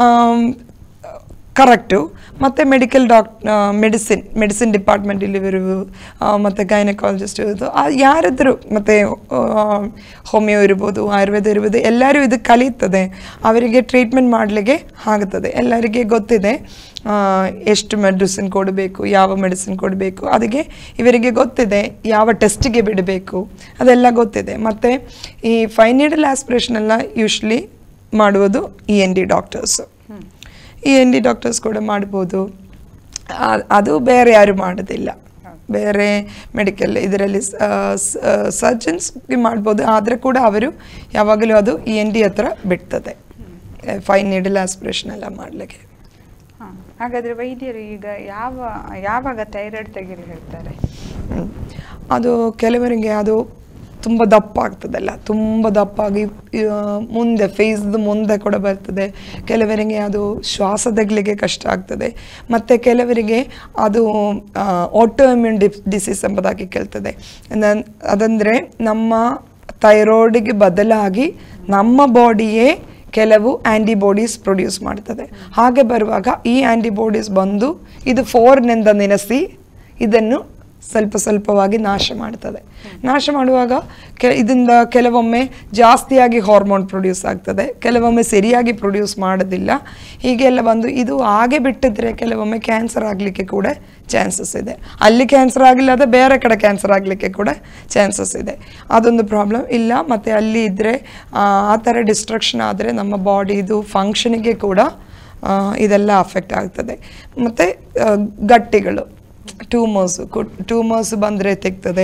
ಕರೆಕ್ಟು. ಮತ್ತು ಮೆಡಿಸಿನ್ ಡಿಪಾರ್ಟ್ಮೆಂಟಲ್ಲಿ ಇರುವುದು ಮತ್ತು ಗೈನಕಾಲಜಿಸ್ಟ್ ಇರ್ಬೋದು, ಯಾರಿದ್ರು ಮತ್ತು ಹೋಮಿಯೋ ಇರ್ಬೋದು, ಆಯುರ್ವೇದ ಇರ್ಬೋದು, ಎಲ್ಲರೂ ಇದು ಕಲಿಯುತ್ತದೆ. ಅವರಿಗೆ ಟ್ರೀಟ್ಮೆಂಟ್ ಮಾಡಲಿಕ್ಕೆ ಆಗುತ್ತದೆ. ಎಲ್ಲರಿಗೆ ಗೊತ್ತಿದೆ ಎಷ್ಟು ಮೆಡಿಸಿನ್ ಕೊಡಬೇಕು, ಯಾವ ಮೆಡಿಸಿನ್ ಕೊಡಬೇಕು, ಅದಕ್ಕೆ ಇವರಿಗೆ ಗೊತ್ತಿದೆ ಯಾವ ಟೆಸ್ಟಿಗೆ ಬಿಡಬೇಕು, ಅದೆಲ್ಲ ಗೊತ್ತಿದೆ. ಮತ್ತು ಈ ಫೈನ್ ನೀಡಲ್ ಆಸ್ಪಿರೇಷನ್ ಎಲ್ಲ ಯೂಶ್ವಲಿ ಮಾಡುವುದು ENT ಡಾಕ್ಟರ್ಸು. ENT ಡಾಕ್ಟರ್ಸ್ ಕೂಡ ಮಾಡ್ಬೋದು. ಅದು ಬೇರೆ ಯಾರು ಮಾಡೋದಿಲ್ಲ. ಬೇರೆ ಮೆಡಿಕಲ್ ಇದರಲ್ಲಿ ಸರ್ಜನ್ಸ್ಗೆ ಮಾಡ್ಬೋದು, ಆದರೆ ಕೂಡ ಅವರು ಯಾವಾಗಲೂ ಅದು ENT ಹತ್ರ ಬಿಡ್ತದೆ ಫೈನ್ ನೀಡಲ್ ಆಸ್ಪಿರೇಷನ್ ಎಲ್ಲ ಮಾಡಲಿಕ್ಕೆ. ಹಾಗಾದರೆ ವೈದ್ಯರು ಈಗ ಯಾವಾಗ ಥೈರಾಯ್ಡ್ ತೆಗೆಯಲು ಹೇಳ್ತಾರೆ? ಅದು ಕೆಲವರಿಗೆ ಅದು ತುಂಬ ದಪ್ಪ ಆಗ್ತದಲ್ಲ, ತುಂಬ ದಪ್ಪಾಗಿ ಮುಂದೆ ಫೇಸ್ದು ಮುಂದೆ ಕೂಡ ಬರ್ತದೆ. ಕೆಲವರಿಗೆ ಅದು ಶ್ವಾಸ ತೆಗಲಿಕ್ಕೆ ಕಷ್ಟ ಆಗ್ತದೆ. ಮತ್ತು ಕೆಲವರಿಗೆ ಅದು ಆಟೋಇಮ್ಯೂನ್ ಡಿಸೀಸ್ ಎಂಬುದಾಗಿ ಕೇಳ್ತದೆ. ಅದಂದರೆ ನಮ್ಮ ಥೈರಾಯ್ಡಿಗೆ ಬದಲಾಗಿ ನಮ್ಮ ಬಾಡಿಯೇ ಕೆಲವು ಆ್ಯಂಟಿಬಾಡೀಸ್ ಪ್ರೊಡ್ಯೂಸ್ ಮಾಡ್ತದೆ. ಹಾಗೆ ಬರುವಾಗ ಈ ಆ್ಯಂಟಿಬಾಡೀಸ್ ಬಂದು ಇದು ಫೋರ್ನಿಂದ ನೆನೆಸಿ ಇದನ್ನು ಸ್ವಲ್ಪವಾಗಿ ನಾಶ ಮಾಡ್ತದೆ. ನಾಶ ಮಾಡುವಾಗ ಇದರಿಂದ ಕೆಲವೊಮ್ಮೆ ಜಾಸ್ತಿಯಾಗಿ ಹಾರ್ಮೋನ್ ಪ್ರೊಡ್ಯೂಸ್ ಆಗ್ತದೆ, ಕೆಲವೊಮ್ಮೆ ಸರಿಯಾಗಿ ಪ್ರೊಡ್ಯೂಸ್ ಮಾಡೋದಿಲ್ಲ. ಹೀಗೆಲ್ಲ ಬಂದು ಇದು ಹಾಗೆ ಬಿಟ್ಟಿದ್ರೆ ಕೆಲವೊಮ್ಮೆ ಕ್ಯಾನ್ಸರ್ ಆಗಲಿಕ್ಕೆ ಕೂಡ ಚಾನ್ಸಸ್ ಇದೆ. ಅಲ್ಲಿ ಕ್ಯಾನ್ಸರ್ ಆಗಿಲ್ಲ ಆದರೆ ಬೇರೆ ಕಡೆ ಕ್ಯಾನ್ಸರ್ ಆಗಲಿಕ್ಕೆ ಕೂಡ ಚಾನ್ಸಸ್ ಇದೆ. ಅದೊಂದು ಪ್ರಾಬ್ಲಮ್ ಇಲ್ಲ. ಮತ್ತು ಅಲ್ಲಿ ಇದ್ದರೆ ಆ ಥರ ಡಿಸ್ಟ್ರಕ್ಷನ್ ಆದರೆ ನಮ್ಮ ಬಾಡಿದು ಫಂಕ್ಷನಿಗೆ ಕೂಡ ಇದೆಲ್ಲ ಅಫೆಕ್ಟ್ ಆಗ್ತದೆ. ಮತ್ತು ಗಟ್ಟಿಗಳು ಟ್ಯೂಮರ್ಸ್ ಬಂದರೆ ತೆಗ್ತದೆ.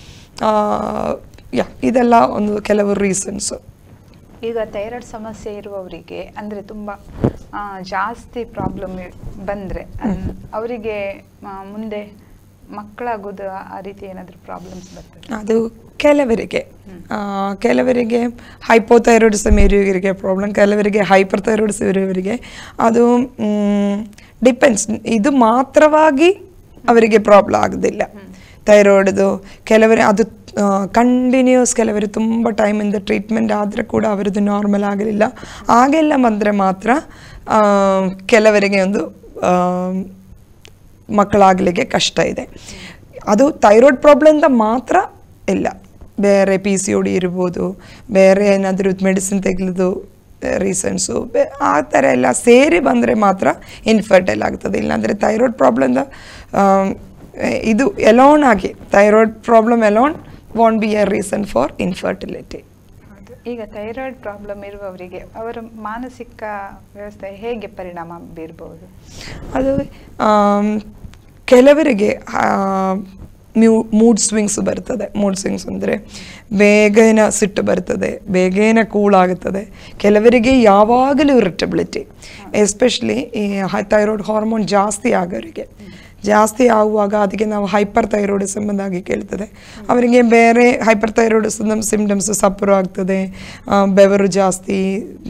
ಇದೆಲ್ಲ ಒಂದು ಕೆಲವು ರೀಸನ್ಸು. ಈಗ ಥೈರಾಯ್ಡ್ ಸಮಸ್ಯೆ ಇರುವವರಿಗೆ ಅಂದರೆ ತುಂಬ ಜಾಸ್ತಿ ಪ್ರಾಬ್ಲಮ್ ಬಂದರೆ ಅವರಿಗೆ ಮುಂದೆ ಮಕ್ಕಳಾಗೋದು ಆ ರೀತಿ ಏನಾದರೂ ಪ್ರಾಬ್ಲಮ್ಸ್ ಬರ್ತದೆ? ಅದು ಕೆಲವರಿಗೆ ಹೈಪೋಥೈರಾಯ್ಡಿಸಮ್ ಇರುವವರಿಗೆ ಪ್ರಾಬ್ಲಮ್, ಕೆಲವರಿಗೆ ಹೈಪರ್ ಥೈರಾಯ್ಡಿಸಮ್ ಇರುವವರಿಗೆ ಅದು ಡಿಪೆಂಡ್ಸ್. ಇದು ಮಾತ್ರವಾಗಿ ಅವರಿಗೆ ಪ್ರಾಬ್ಲಮ್ ಆಗೋದಿಲ್ಲ ಥೈರಾಯ್ಡ್ದು. ಕೆಲವರಿಗೆ ಅದು ಕಂಟಿನ್ಯೂಸ್, ಕೆಲವರು ತುಂಬ ಟೈಮಿಂದ ಟ್ರೀಟ್ಮೆಂಟ್ ಆದರೆ ಕೂಡ ಅವರದ್ದು ನಾರ್ಮಲ್ ಆಗಲಿಲ್ಲ. ಹಾಗೆಲ್ಲ ಬಂದರೆ ಮಾತ್ರ ಕೆಲವರಿಗೆ ಒಂದು ಮಕ್ಕಳಾಗಲಿಕ್ಕೆ ಕಷ್ಟ ಇದೆ. ಅದು ಥೈರಾಯ್ಡ್ ಪ್ರಾಬ್ಲಮಿಂದ ಮಾತ್ರ ಇಲ್ಲ, ಬೇರೆ PCOD ಇರ್ಬೋದು, ಬೇರೆ ಏನಾದರೂ ಮೆಡಿಸಿನ್ ತೆಗೆದು ರೀಸನ್ಸು ಆ ಥರ ಎಲ್ಲ ಸೇರಿ ಬಂದರೆ ಮಾತ್ರ ಇನ್ಫರ್ಟೈಲ್ ಆಗ್ತದೆ. ಇಲ್ಲಾಂದರೆ ಥೈರಾಯ್ಡ್ ಪ್ರಾಬ್ಲಮಿಂದ ಇದು ಎಲೋನ್ ಆಗಿ thyroid problem alone won't be a reason for infertility. ಈಗ ಥೈರಾಯ್ಡ್ ಪ್ರಾಬ್ಲಮ್ ಇರುವವರಿಗೆ ಅವರ ಮಾನಸಿಕ ವ್ಯವಸ್ಥೆ ಹೇಗೆ ಪರಿಣಾಮ ಬೀರ್ಬೋದು? ಅದು ಕೆಲವರಿಗೆ ಮೂಡ್ ಸ್ವಿಂಗ್ಸ್ ಬರ್ತದೆ. ಮೂಡ್ ಸ್ವಿಂಗ್ಸ್ ಅಂದರೆ ಬೇಗನೆ ಸಿಟ್ಟು ಬರ್ತದೆ, ಬೇಗನೆ ಕೂಲ್ ಆಗುತ್ತದೆ. ಕೆಲವರಿಗೆ ಯಾವಾಗಲೂ ಇರಿಟಬಿಲಿಟಿ, ಎಸ್ಪೆಷಲಿ ಈ ಥೈರಾಯ್ಡ್ ಹಾರ್ಮೋನ್ ಜಾಸ್ತಿ ಆಗೋರಿಗೆ. ಜಾಸ್ತಿ ಆಗುವಾಗ ಅದಕ್ಕೆ ನಾವು ಹೈಪರ್ ಥೈರಾಯ್ಡಿಸಮ್ ಎಂಬುದಾಗಿ ಕೇಳ್ತದೆ. ಅವರಿಗೆ ಬೇರೆ ಹೈಪರ್ ಥೈರಾಯ್ಡಿಸಮ್ ಸಿಮ್ಟಮ್ಸು ಸಪ್ಪರ ಆಗ್ತದೆ, ಬೆವರು ಜಾಸ್ತಿ,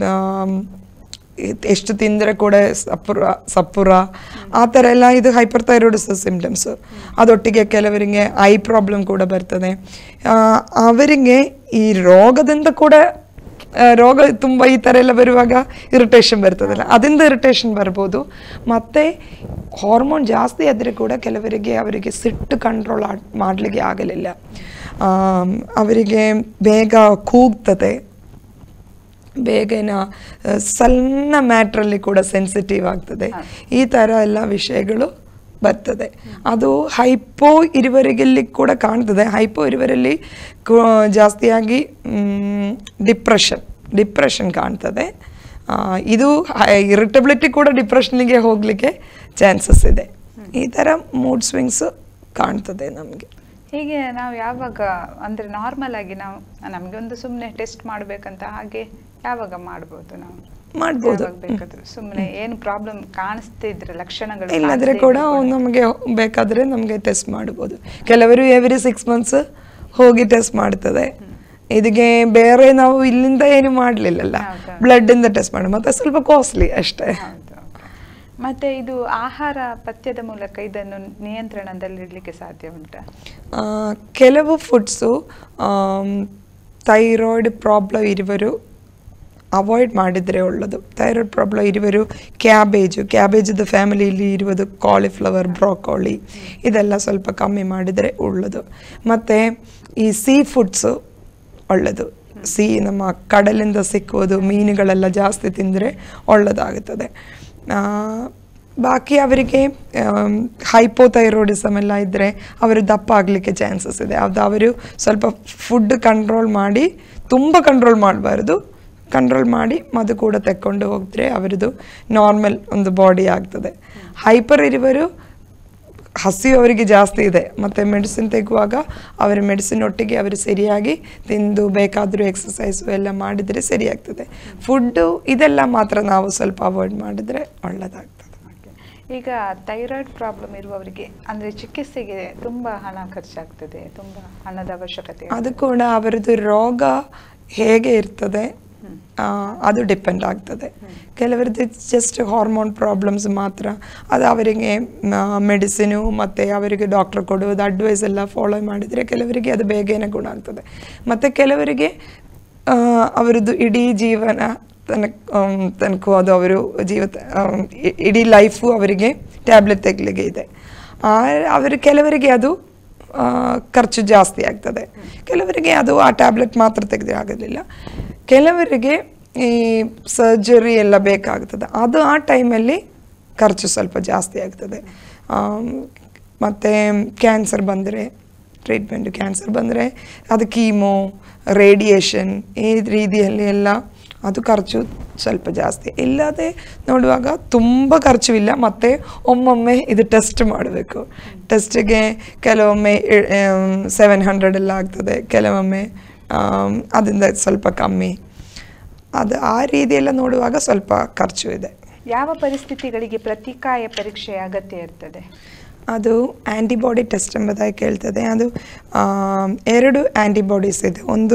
ಎಷ್ಟು ತಿಂದರೆ ಕೂಡ ಸಪ್ಪುರ ಆ ಥರ ಎಲ್ಲ ಇದು ಹೈಪರ್ ಥೈರಾಯ್ಡಿಸಮ್ ಸಿಮ್ಟಮ್ಸು. ಅದೊಟ್ಟಿಗೆ ಕೆಲವರಿಗೆ ಐ ಪ್ರಾಬ್ಲಮ್ ಕೂಡ ಬರ್ತದೆ. ಅವರಿಗೆ ಈ ರೋಗದಿಂದ ಕೂಡ ರೋಗ ತುಂಬ ಈ ಥರ ಎಲ್ಲ ಬರುವಾಗ ಇರಿಟೇಷನ್ ಬರ್ತದಲ್ಲ, ಅದರಿಂದ ಇರಿಟೇಷನ್ ಬರ್ಬೋದು. ಮತ್ತು ಹಾರ್ಮೋನ್ ಜಾಸ್ತಿ ಆದರೆ ಕೂಡ ಕೆಲವರಿಗೆ ಅವರಿಗೆ ಸಿಟ್ಟು ಕಂಟ್ರೋಲ್ ಮಾಡಲಿಕ್ಕೆ ಆಗಲಿಲ್ಲ, ಅವರಿಗೆ ಬೇಗ ಕೂಗ್ತದೆ, ಬೇಗನ ಸಣ್ಣ ಮ್ಯಾಟ್ರಲ್ಲಿ ಕೂಡ ಸೆನ್ಸಿಟಿವ್ ಆಗ್ತದೆ. ಈ ಥರ ಎಲ್ಲ ವಿಷಯಗಳು ಬರ್ತದೆ. ಅದು ಹೈಪೋ ಇರುವವರಿಗೆಲ್ಲಿ ಕೂಡ ಕಾಣ್ತದೆ. ಹೈಪೋ ಇರುವರಲ್ಲಿ ಜಾಸ್ತಿಯಾಗಿ ಡಿಪ್ರೆಷನ್ ಕಾಣ್ತದೆ. ಇದು ಇರಿಟಬಿಲಿಟಿ ಕೂಡ ಡಿಪ್ರೆಷನ್ಗೆ ಹೋಗಲಿಕ್ಕೆ ಚಾನ್ಸಸ್ ಇದೆ. ಈ ಥರ ಮೂಡ್ ಸ್ವಿಂಗ್ಸ್ ಕಾಣ್ತದೆ ನಮಗೆ. ಹೀಗೆ ನಾವು ಯಾವಾಗ ಅಂದರೆ ನಾರ್ಮಲ್ ಆಗಿ ನಾವು ನಮಗೆ ಒಂದು ಸುಮ್ಮನೆ ಟೆಸ್ಟ್ ಮಾಡಬೇಕಂತ ಹಾಗೆ ಯಾವಾಗ ಮಾಡ್ಬೋದು? ನಾವು ಮಾಡ್ಬೋದು, ಬೇಕಾದ್ರೆ ಸುಮ್ಮನೆ ಏನು ಪ್ರಾಬ್ಲಮ್ ಕಾಣಿಸ್ತಿದ್ರೆ ಲಕ್ಷಣಗಳು ಇಲ್ಲಾದ್ರೆ ಕೂಡ ನಮಗೆ ಬೇಕಾದರೆ ನಮಗೆ ಟೆಸ್ಟ್ ಮಾಡ್ಬೋದು. ಕೆಲವರು ಎವ್ರಿ 6 months ಹೋಗಿ ಟೆಸ್ಟ್ ಮಾಡ್ತದೆ. ಇದಕ್ಕೆ ಬೇರೆ ನಾವು ಇಲ್ಲಿಂದ ಏನು ಮಾಡಲಿಲ್ಲಲ್ಲ, ಬ್ಲಡ್ಡಿಂದ ಟೆಸ್ಟ್ ಮಾಡಿ, ಮತ್ತೆ ಸ್ವಲ್ಪ ಕಾಸ್ಟ್ಲಿ ಅಷ್ಟೇ. ಮತ್ತೆ ಇದು ಆಹಾರ ಪಥ್ಯದ ಮೂಲಕ ಇದನ್ನು ನಿಯಂತ್ರಣದಲ್ಲಿಡಲಿಕ್ಕೆ ಸಾಧ್ಯ ಉಂಟಾ? ಕೆಲವು ಫುಡ್ಸು ಥೈರಾಯ್ಡ್ ಪ್ರಾಬ್ಲಮ್ ಇರುವರು ಅವಾಯ್ಡ್ ಮಾಡಿದರೆ ಒಳ್ಳೆಯದು. ಥೈರಾಯ್ಡ್ ಪ್ರಾಬ್ಲಮ್ ಇರುವರು ಕ್ಯಾಬೇಜದ ಫ್ಯಾಮಿಲಿಯಲ್ಲಿ ಇರುವುದು ಕಾಲಿಫ್ಲವರ್, ಬ್ರೋಕೋಲಿ ಇದೆಲ್ಲ ಸ್ವಲ್ಪ ಕಮ್ಮಿ ಮಾಡಿದರೆ ಒಳ್ಳೆಯದು. ಮತ್ತು ಈ ಸೀ ಫುಡ್ಸು ಒಳ್ಳೆಯದು. ನಮ್ಮ ಕಡಲಿಂದ ಸಿಕ್ಕುವುದು ಮೀನುಗಳೆಲ್ಲ ಜಾಸ್ತಿ ತಿಂದರೆ ಒಳ್ಳೆಯದಾಗುತ್ತದೆ. ಬಾಕಿ ಅವರಿಗೆ ಹೈಪೋಥೈರಾಯ್ಡಿಸಮ್ ಎಲ್ಲ ಇದ್ದರೆ ಅವರು ದಪ್ಪ ಆಗಲಿಕ್ಕೆ ಚಾನ್ಸಸ್ ಇದೆ. ಅದು ಅವರು ಸ್ವಲ್ಪ ಫುಡ್ ಕಂಟ್ರೋಲ್ ಮಾಡಿ, ತುಂಬ ಕಂಟ್ರೋಲ್ ಮಾಡಬಾರ್ದು, ಕಂಟ್ರೋಲ್ ಮಾಡಿ ಮದು ಕೂಡ ತೆಕ್ಕೊಂಡು ಹೋಗಿದ್ರೆ ಅವರದು ನಾರ್ಮಲ್ ಒಂದು ಬಾಡಿ ಆಗ್ತದೆ. ಹೈಪರ್ ಇರುವರು ಹಸಿವು ಅವರಿಗೆ ಜಾಸ್ತಿ ಇದೆ, ಮತ್ತು ಮೆಡಿಸಿನ್ ತೆಗುವಾಗ ಅವರ ಮೆಡಿಸಿನ್ ಒಟ್ಟಿಗೆ ಅವರು ಸರಿಯಾಗಿ ತಿಂದು ಬೇಕಾದರೂ ಎಕ್ಸಸೈಸು ಎಲ್ಲ ಮಾಡಿದರೆ ಸರಿಯಾಗ್ತದೆ. ಫುಡ್ಡು ಇದೆಲ್ಲ ಮಾತ್ರ ನಾವು ಸ್ವಲ್ಪ ಅವಾಯ್ಡ್ ಮಾಡಿದರೆ ಒಳ್ಳೆಯದಾಗ್ತದೆ. ಈಗ ಥೈರಾಯ್ಡ್ ಪ್ರಾಬ್ಲಮ್ ಇರುವವರಿಗೆ ಅಂದರೆ ಚಿಕಿತ್ಸೆಗೆ ತುಂಬ ಹಣ ಖರ್ಚಾಗ್ತದೆ, ತುಂಬ ಹಣದ ಅವಶ್ಯಕತೆ. ಅದು ಕೂಡ ಅವರದ್ದು ರೋಗ ಹೇಗೆ ಇರ್ತದೆ ಅದು ಡಿಪೆಂಡ್ ಆಗ್ತದೆ. ಕೆಲವರದ್ದು ಜಸ್ಟ್ ಹಾರ್ಮೋನ್ ಪ್ರಾಬ್ಲಮ್ಸ್ ಮಾತ್ರ, ಅದು ಅವರಿಗೆ ಮೆಡಿಸಿನು ಮತ್ತು ಅವರಿಗೆ ಡಾಕ್ಟರ್ ಕೊಡುವುದು ಅಡ್ವೈಸ್ ಎಲ್ಲ ಫಾಲೋ ಮಾಡಿದರೆ ಕೆಲವರಿಗೆ ಅದು ಬೇಗನೆ ಗುಣ ಆಗ್ತದೆ. ಮತ್ತು ಕೆಲವರಿಗೆ ಅವರದ್ದು ಇಡೀ ಜೀವನ ತನಕ ಅದು ಅವರು ಇಡೀ ಲೈಫು ಅವರಿಗೆ ಟ್ಯಾಬ್ಲೆಟ್ ತೆಗಲಿಕ್ಕೆ ಇದೆ. ಕೆಲವರಿಗೆ ಅದು ಖರ್ಚು ಜಾಸ್ತಿ ಆಗ್ತದೆ, ಕೆಲವರಿಗೆ ಅದು ಆ ಟ್ಯಾಬ್ಲೆಟ್ ಮಾತ್ರ ತೆಗೆದ್ರೆ ಆಗೋದಿಲ್ಲ. ಕೆಲವರಿಗೆ ಈ ಸರ್ಜರಿ ಎಲ್ಲ ಬೇಕಾಗ್ತದೆ, ಅದು ಆ ಟೈಮಲ್ಲಿ ಖರ್ಚು ಸ್ವಲ್ಪ ಜಾಸ್ತಿ ಆಗ್ತದೆ. ಮತ್ತು ಕ್ಯಾನ್ಸರ್ ಬಂದರೆ ಕ್ಯಾನ್ಸರ್ ಬಂದರೆ ಅದು ಕೀಮೋ, ರೇಡಿಯೇಷನ್ ಈ ರೀತಿಯಲ್ಲಿ ಎಲ್ಲ ಅದು ಖರ್ಚು ಸ್ವಲ್ಪ ಜಾಸ್ತಿ. ಇಲ್ಲದೆ ನೋಡುವಾಗ ತುಂಬ ಖರ್ಚು ಇಲ್ಲ. ಮತ್ತು ಒಮ್ಮೊಮ್ಮೆ ಇದು ಟೆಸ್ಟ್ ಮಾಡಬೇಕು. ಟೆಸ್ಟಿಗೆ ಕೆಲವೊಮ್ಮೆ 700 ಎಲ್ಲ ಆಗ್ತದೆ, ಕೆಲವೊಮ್ಮೆ ಅದರಿಂದ ಸ್ವಲ್ಪ ಕಮ್ಮಿ. ಅದು ಆ ರೀತಿಯೆಲ್ಲ ನೋಡುವಾಗ ಸ್ವಲ್ಪ ಖರ್ಚು ಇದೆ. ಯಾವ ಪರಿಸ್ಥಿತಿಗಳಿಗೆ ಪ್ರತಿಕಾಯ ಪರೀಕ್ಷೆ ಅಗತ್ಯ ಇರ್ತದೆ? ಅದು ಆ್ಯಂಟಿಬಾಡಿ ಟೆಸ್ಟ್ ಎಂಬುದಾಗಿ ಕೇಳ್ತದೆ. ಅದು 2 ಆ್ಯಂಟಿಬಾಡೀಸ್ ಇದೆ. ಒಂದು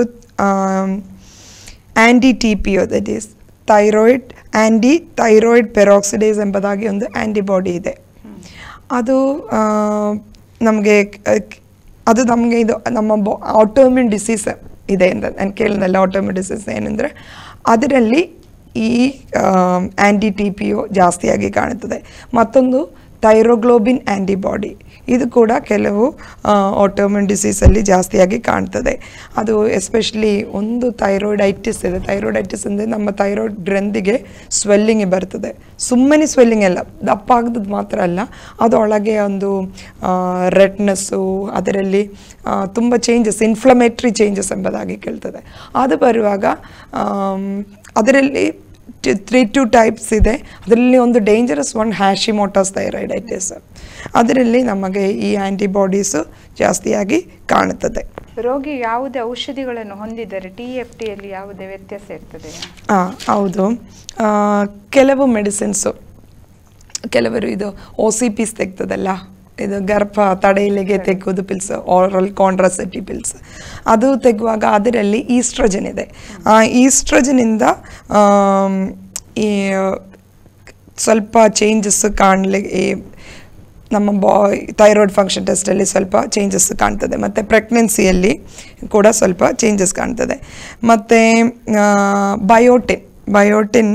TPO, that is thyroid peroxidase ಎಂಬುದಾಗಿ ಒಂದು ಆ್ಯಂಟಿಬಾಡಿ ಇದೆ. ಅದು ನಮಗೆ ಇದು ನಮ್ಮ ಆಟೋಮ್ಯೂನ್ ಡಿಸೀಸ್ ಇದೆ ಅಂತ ನಾನು ಕೇಳಿದ್ನಲ್ಲ. ಆಟೋಮ್ಯೂನ್ ಡಿಸೀಸ್ ಏನಂದರೆ ಅದರಲ್ಲಿ ಈ TPO ಜಾಸ್ತಿಯಾಗಿ ಕಾಣುತ್ತದೆ. ಮತ್ತೊಂದು ಥೈರೋಗ್ಲೋಬಿನ್ ಆ್ಯಂಟಿಬಾಡಿ, ಇದು ಕೂಡ ಕೆಲವು ಆಟೋಮ್ಯೂನ್ ಡಿಸೀಸಲ್ಲಿ ಜಾಸ್ತಿಯಾಗಿ ಕಾಣ್ತದೆ. ಅದು ಎಸ್ಪೆಷಲಿ ಒಂದು ಥೈರಾಯ್ಡೈಟಿಸ್ ಇದೆ. ಥೈರಾಯ್ಡೈಟಿಸ್ ಅಂದರೆ ನಮ್ಮ ಥೈರಾಯ್ಡ್ ಗ್ರಂಥಿಗೆ ಸ್ವೆಲ್ಲಿಂಗ್ ಬರ್ತದೆ. ಸುಮ್ಮನೆ ಸ್ವೆಲ್ಲಿಂಗ್ ಅಲ್ಲ, ದಪ್ಪ ಆಗದ್ದು ಮಾತ್ರ ಅಲ್ಲ, ಅದರೊಳಗೆ ಒಂದು ರೆಡ್ನೆಸ್ಸು, ಅದರಲ್ಲಿ ತುಂಬ ಚೇಂಜಸ್, ಇನ್ಫ್ಲಮೇಟ್ರಿ ಚೇಂಜಸ್ ಎಂಬುದಾಗಿ ಕೇಳ್ತದೆ. ಅದು ಬರುವಾಗ ಅದರಲ್ಲಿ 3 ಟೈಪ್ಸ್ ಇದೆ. ಅದರಲ್ಲಿ ಒಂದು ಡೇಂಜರಸ್ ಒಂದು ಹ್ಯಾಶಿಮೋಟೋಸ್ ಥೈರಾಯ್ಡೈಟಿಸ್. ಅದರಲ್ಲಿ ನಮಗೆ ಈ ಆ್ಯಂಟಿಬಾಡೀಸು ಜಾಸ್ತಿಯಾಗಿ ಕಾಣುತ್ತದೆ. ರೋಗಿ ಯಾವುದೇ ಔಷಧಿಗಳನ್ನು ಹೊಂದಿದರೆ TFTಯಲ್ಲಿ ಯಾವುದೇ ವ್ಯತ್ಯಾಸ ಇರ್ತದೆ? ಹೌದು. ಕೆಲವು ಮೆಡಿಸಿನ್ಸು, ಕೆಲವರು ಇದು OCPs ತೆಗ್ತದಲ್ಲ, ಇದು ಗರ್ಭ ತಡೆಯಲಿಗೆ ತೆಗೆಯೋದು ಪಿಲ್ಸ್, ಆರಲ್ ಕಾಂಟ್ರಾಸೆಪ್ಟಿವ್ ಪಿಲ್ಸ್, ಅದು ತೆಗುವಾಗ ಅದರಲ್ಲಿ ಈಸ್ಟ್ರೋಜನ್ ಇದೆ. ಆ ಈಸ್ಟ್ರೋಜನಿಂದ ಈ ಸ್ವಲ್ಪ ಚೇಂಜಸ್ ಕಾಣಲಿಕ್ಕೆ ನಮ್ಮ ಥೈರಾಯ್ಡ್ ಫಂಕ್ಷನ್ ಟೆಸ್ಟಲ್ಲಿ ಸ್ವಲ್ಪ ಚೇಂಜಸ್ ಕಾಣ್ತದೆ. ಮತ್ತು ಪ್ರೆಗ್ನೆನ್ಸಿಯಲ್ಲಿ ಕೂಡ ಸ್ವಲ್ಪ ಚೇಂಜಸ್ ಕಾಣ್ತದೆ. ಮತ್ತು ಬಯೋಟಿನ್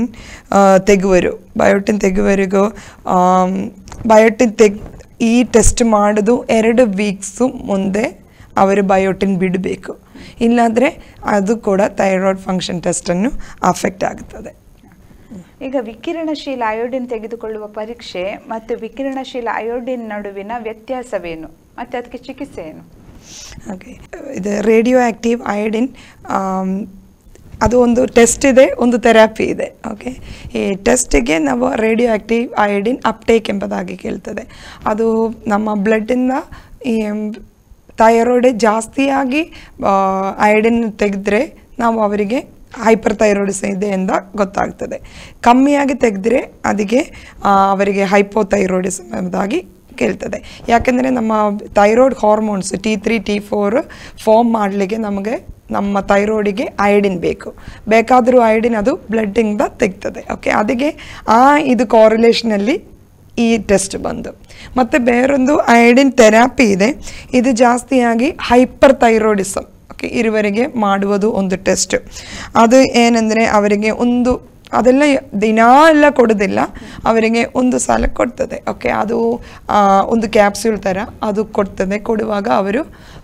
ತೆಗುವರಿಗೂ ಈ ಟೆಸ್ಟ್ ಮಾಡೋದು 2 ವೀಕ್ಸು ಮುಂದೆ ಅವರು ಬಯೋಟಿನ್ ಬಿಡಬೇಕು. ಇಲ್ಲಾಂದರೆ ಅದು ಕೂಡ ಥೈರಾಯ್ಡ್ ಫಂಕ್ಷನ್ ಟೆಸ್ಟನ್ನು ಅಫೆಕ್ಟ್ ಆಗುತ್ತದೆ. ಈಗ ವಿಕಿರಣಶೀಲ ಅಯೋಡಿನ್ ತೆಗೆದುಕೊಳ್ಳುವ ಪರೀಕ್ಷೆ ಮತ್ತು ವಿಕಿರಣಶೀಲ ಅಯೋಡಿನ್ ನಡುವಿನ ವ್ಯತ್ಯಾಸವೇನು ಮತ್ತು ಅದಕ್ಕೆ ಚಿಕಿತ್ಸೆ ಏನು? ಓಕೆ, ಇದು ರೇಡಿಯೋ ಆ್ಯಕ್ಟಿವ್ ಅಯೋಡಿನ್ ಅದು ಒಂದು ಟೆಸ್ಟ್ ಇದೆ, ಒಂದು ಥೆರಪಿ ಇದೆ. ಓಕೆ, ಈ ಟೆಸ್ಟಿಗೆ ನಾವು ರೇಡಿಯೋ ಆ್ಯಕ್ಟಿವ್ ಅಯೋಡಿನ್ ಅಪ್ಟೇಕ್ ಎಂಬುದಾಗಿ ಕೇಳ್ತದೆ. ಅದು ನಮ್ಮ ಬ್ಲಡ್ಡಿಂದ ಈ ಥೈರಾಯ್ಡ್ ಜಾಸ್ತಿಯಾಗಿ ಅಯೋಡಿನ್ ತೆಗೆದ್ರೆ ನಾವು ಅವರಿಗೆ ಹೈಪರ್ ಥೈರಾಯ್ಡಿಸಮ್ ಇದೆ ಅಂತ ಗೊತ್ತಾಗ್ತದೆ. ಕಮ್ಮಿಯಾಗಿ ತೆಗೆದ್ರೆ ಅದಕ್ಕೆ ಅವರಿಗೆ ಹೈಪೋಥೈರಾಯ್ಡಿಸಮ್ ಎಂಬುದಾಗಿ ಕೇಳ್ತದೆ. ಯಾಕೆಂದರೆ ನಮ್ಮ thyroid hormones T3 T4 form ಮಾಡಲಿಕ್ಕೆ ನಮಗೆ ನಮ್ಮ ಥೈರಾಯ್ಡಿಗೆ ಅಯೋಡಿನ್ ಬೇಕಾದರೂ ಅಯೋಡಿನ್ ಅದು ಬ್ಲಡ್ಡಿಂದ ತೆಗ್ತದೆ. ಓಕೆ, ಅದಕ್ಕೆ ಇದು ಕಾರಿಲೇಷನಲ್ಲಿ ಈ ಟೆಸ್ಟ್ ಬಂದು. ಮತ್ತು ಬೇರೊಂದು ಅಯೋಡಿನ್ ಥೆರಪಿ ಇದೆ. ಇದು ಜಾಸ್ತಿಯಾಗಿ ಹೈಪರ್ ಥೈರಾಯ್ಡಿಸಮ್ ಇರುವರೆಗೆ ಮಾಡುವುದು ಒಂದು ಟೆಸ್ಟ್. ಅದು ಏನಂದರೆ ಅವರಿಗೆ ಅದೆಲ್ಲ ದಿನ ಎಲ್ಲ ಕೊಡೋದಿಲ್ಲ, ಅವರಿಗೆ ಒಂದು ಸಲ ಕೊಡ್ತದೆ. ಓಕೆ, ಅದು ಒಂದು ಕ್ಯಾಪ್ಸ್ಯೂಲ್ ಥರ ಅದು ಕೊಡುವಾಗ ಅವರು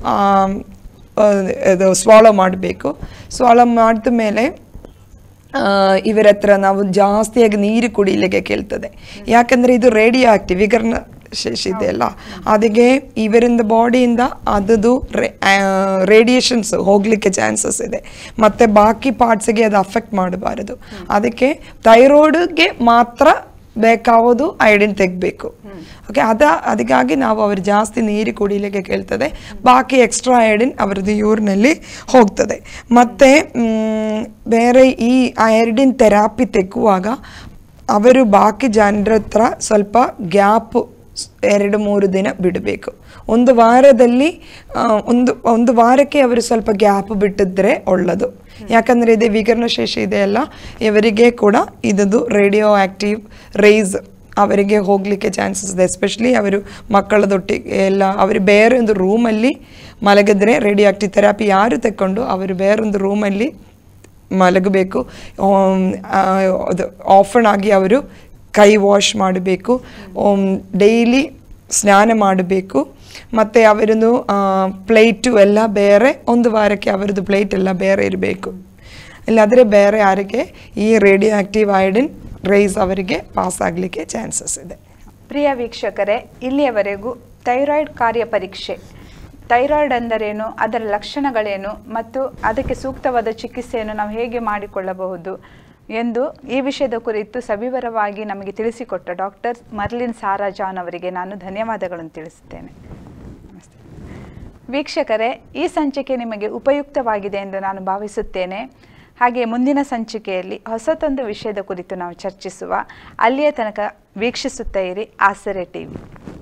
ಅದು ಸ್ವಾಲೋ ಮಾಡಬೇಕು. ಸ್ವಾಲೋ ಮಾಡಿದ ಮೇಲೆ ಇವರ ಹತ್ರ ನಾವು ಜಾಸ್ತಿಯಾಗಿ ನೀರು ಕುಡಿಲಿಕ್ಕೆ ಕೇಳ್ತದೆ. ಯಾಕಂದರೆ ಇದು ರೇಡಿಯೋ ಆ್ಯಕ್ಟಿವ್ ವಿಕರ್ಣ ಶೇಷಿ ಇದೆಯಲ್ಲ, ಅದಕ್ಕೆ ಇವರಿಂದ ಬಾಡಿಯಿಂದ ಅದದು ರೇಡಿಯೇಷನ್ಸ್ ಹೋಗಲಿಕ್ಕೆ ಚಾನ್ಸಸ್ ಇದೆ. ಮತ್ತು ಬಾಕಿ ಪಾರ್ಟ್ಸಿಗೆ ಅದು ಅಫೆಕ್ಟ್ ಮಾಡಬಾರದು. ಅದಕ್ಕೆ ಥೈರಾಯ್ಡ್ಗೆ ಮಾತ್ರ ಬೇಕಾವುದು ಅಯೋಡಿನ್ ತೆಗಬೇಕು. ಓಕೆ, ಅದಕ್ಕಾಗಿ ನಾವು ಅವರು ಜಾಸ್ತಿ ನೀರು ಕುಡಿಲಿಕ್ಕೆ ಕೇಳ್ತದೆ. ಬಾಕಿ ಎಕ್ಸ್ಟ್ರಾ ಅಯೋಡಿನ್ ಅವರದ್ದು ಯೂರಿನಲ್ಲಿ ಹೋಗ್ತದೆ. ಮತ್ತು ಬೇರೆ ಈ ಅಯೋಡಿನ್ ಥೆರಪಿ ತೆಗುವಾಗ ಅವರು ಬಾಕಿ ಜನರ ಹತ್ರ ಸ್ವಲ್ಪ ಗ್ಯಾಪ್ 2-3 ದಿನ ಬಿಡಬೇಕು. ಒಂದು ವಾರದಲ್ಲಿ ಒಂದು ವಾರಕ್ಕೆ ಅವರು ಸ್ವಲ್ಪ ಗ್ಯಾಪ್ ಬಿಟ್ಟಿದ್ರೆ ಒಳ್ಳೆಯದು. ಯಾಕಂದರೆ ಇದು ವಿಕರ್ಣಶೇಷಿ ಇದೆಯಲ್ಲ, ಇವರಿಗೆ ಕೂಡ ಇದದು ರೇಡಿಯೋ ಆ್ಯಕ್ಟಿವ್ ರೇಸ್ ಅವರಿಗೆ ಹೋಗಲಿಕ್ಕೆ ಚಾನ್ಸಸ್ ಇದೆ. ಎಸ್ಪೆಷಲಿ ಅವರು ಮಕ್ಕಳದೊಟ್ಟಿಗೆ ಎಲ್ಲ ಅವರು ಬೇರೆ ಒಂದು ರೂಮಲ್ಲಿ ಮಲಗಿದ್ರೆ ರೇಡಿಯೋ ಆ್ಯಕ್ಟಿವ್ ಥೆರಪಿ ಯಾರು ತಗೊಂಡು ಅವರು ಬೇರೊಂದು ರೂಮಲ್ಲಿ ಮಲಗಬೇಕು. ಅದು ಆಫನ್ ಆಗಿ ಅವರು ಕೈ ವಾಶ್ ಮಾಡಬೇಕು, ಡೈಲಿ ಸ್ನಾನ ಮಾಡಬೇಕು. ಮತ್ತು ಅವರನ್ನು ಪ್ಲೇಟು ಎಲ್ಲ ಬೇರೆ, ಒಂದು ವಾರಕ್ಕೆ ಅವರದ್ದು ಪ್ಲೇಟ್ ಎಲ್ಲ ಬೇರೆ ಇರಬೇಕು. ಇಲ್ಲಾದರೆ ಬೇರೆ ಯಾರಿಗೆ ಈ ರೇಡಿಯೋ ಆ್ಯಕ್ಟಿವ್ ಅಯೋಡಿನ್ ರೈಸ್ ಅವರಿಗೆ ಪಾಸ್ ಆಗಲಿಕ್ಕೆ ಚಾನ್ಸಸ್ ಇದೆ. ಪ್ರಿಯ ವೀಕ್ಷಕರೇ, ಇಲ್ಲಿಯವರೆಗೂ ಥೈರಾಯ್ಡ್ ಕಾರ್ಯ ಪರೀಕ್ಷೆ, ಥೈರಾಯ್ಡ್ ಅಂದರೇನು, ಅದರ ಲಕ್ಷಣಗಳೇನು ಮತ್ತು ಅದಕ್ಕೆ ಸೂಕ್ತವಾದ ಚಿಕಿತ್ಸೆಯನ್ನು ನಾವು ಹೇಗೆ ಮಾಡಿಕೊಳ್ಳಬಹುದು ಎಂದು ಈ ವಿಷಯದ ಕುರಿತು ಸವಿವರವಾಗಿ ನಮಗೆ ತಿಳಿಸಿಕೊಟ್ಟ ಡಾಕ್ಟರ್ ಮರ್ಲಿನ್ ಸಾರಾ ಜಾನ್ ಅವರಿಗೆ ನಾನು ಧನ್ಯವಾದಗಳನ್ನು ತಿಳಿಸುತ್ತೇನೆ. ನಮಸ್ತೆ ವೀಕ್ಷಕರೇ, ಈ ಸಂಚಿಕೆ ನಿಮಗೆ ಉಪಯುಕ್ತವಾಗಿದೆ ಎಂದು ನಾನು ಭಾವಿಸುತ್ತೇನೆ. ಹಾಗೆ ಮುಂದಿನ ಸಂಚಿಕೆಯಲ್ಲಿ ಹೊಸತೊಂದು ವಿಷಯದ ಕುರಿತು ನಾವು ಚರ್ಚಿಸುವ. ಅಲ್ಲಿಯ ತನಕ ವೀಕ್ಷಿಸುತ್ತಾ ಇರಿ ಆಸರೆ ಟಿವಿ.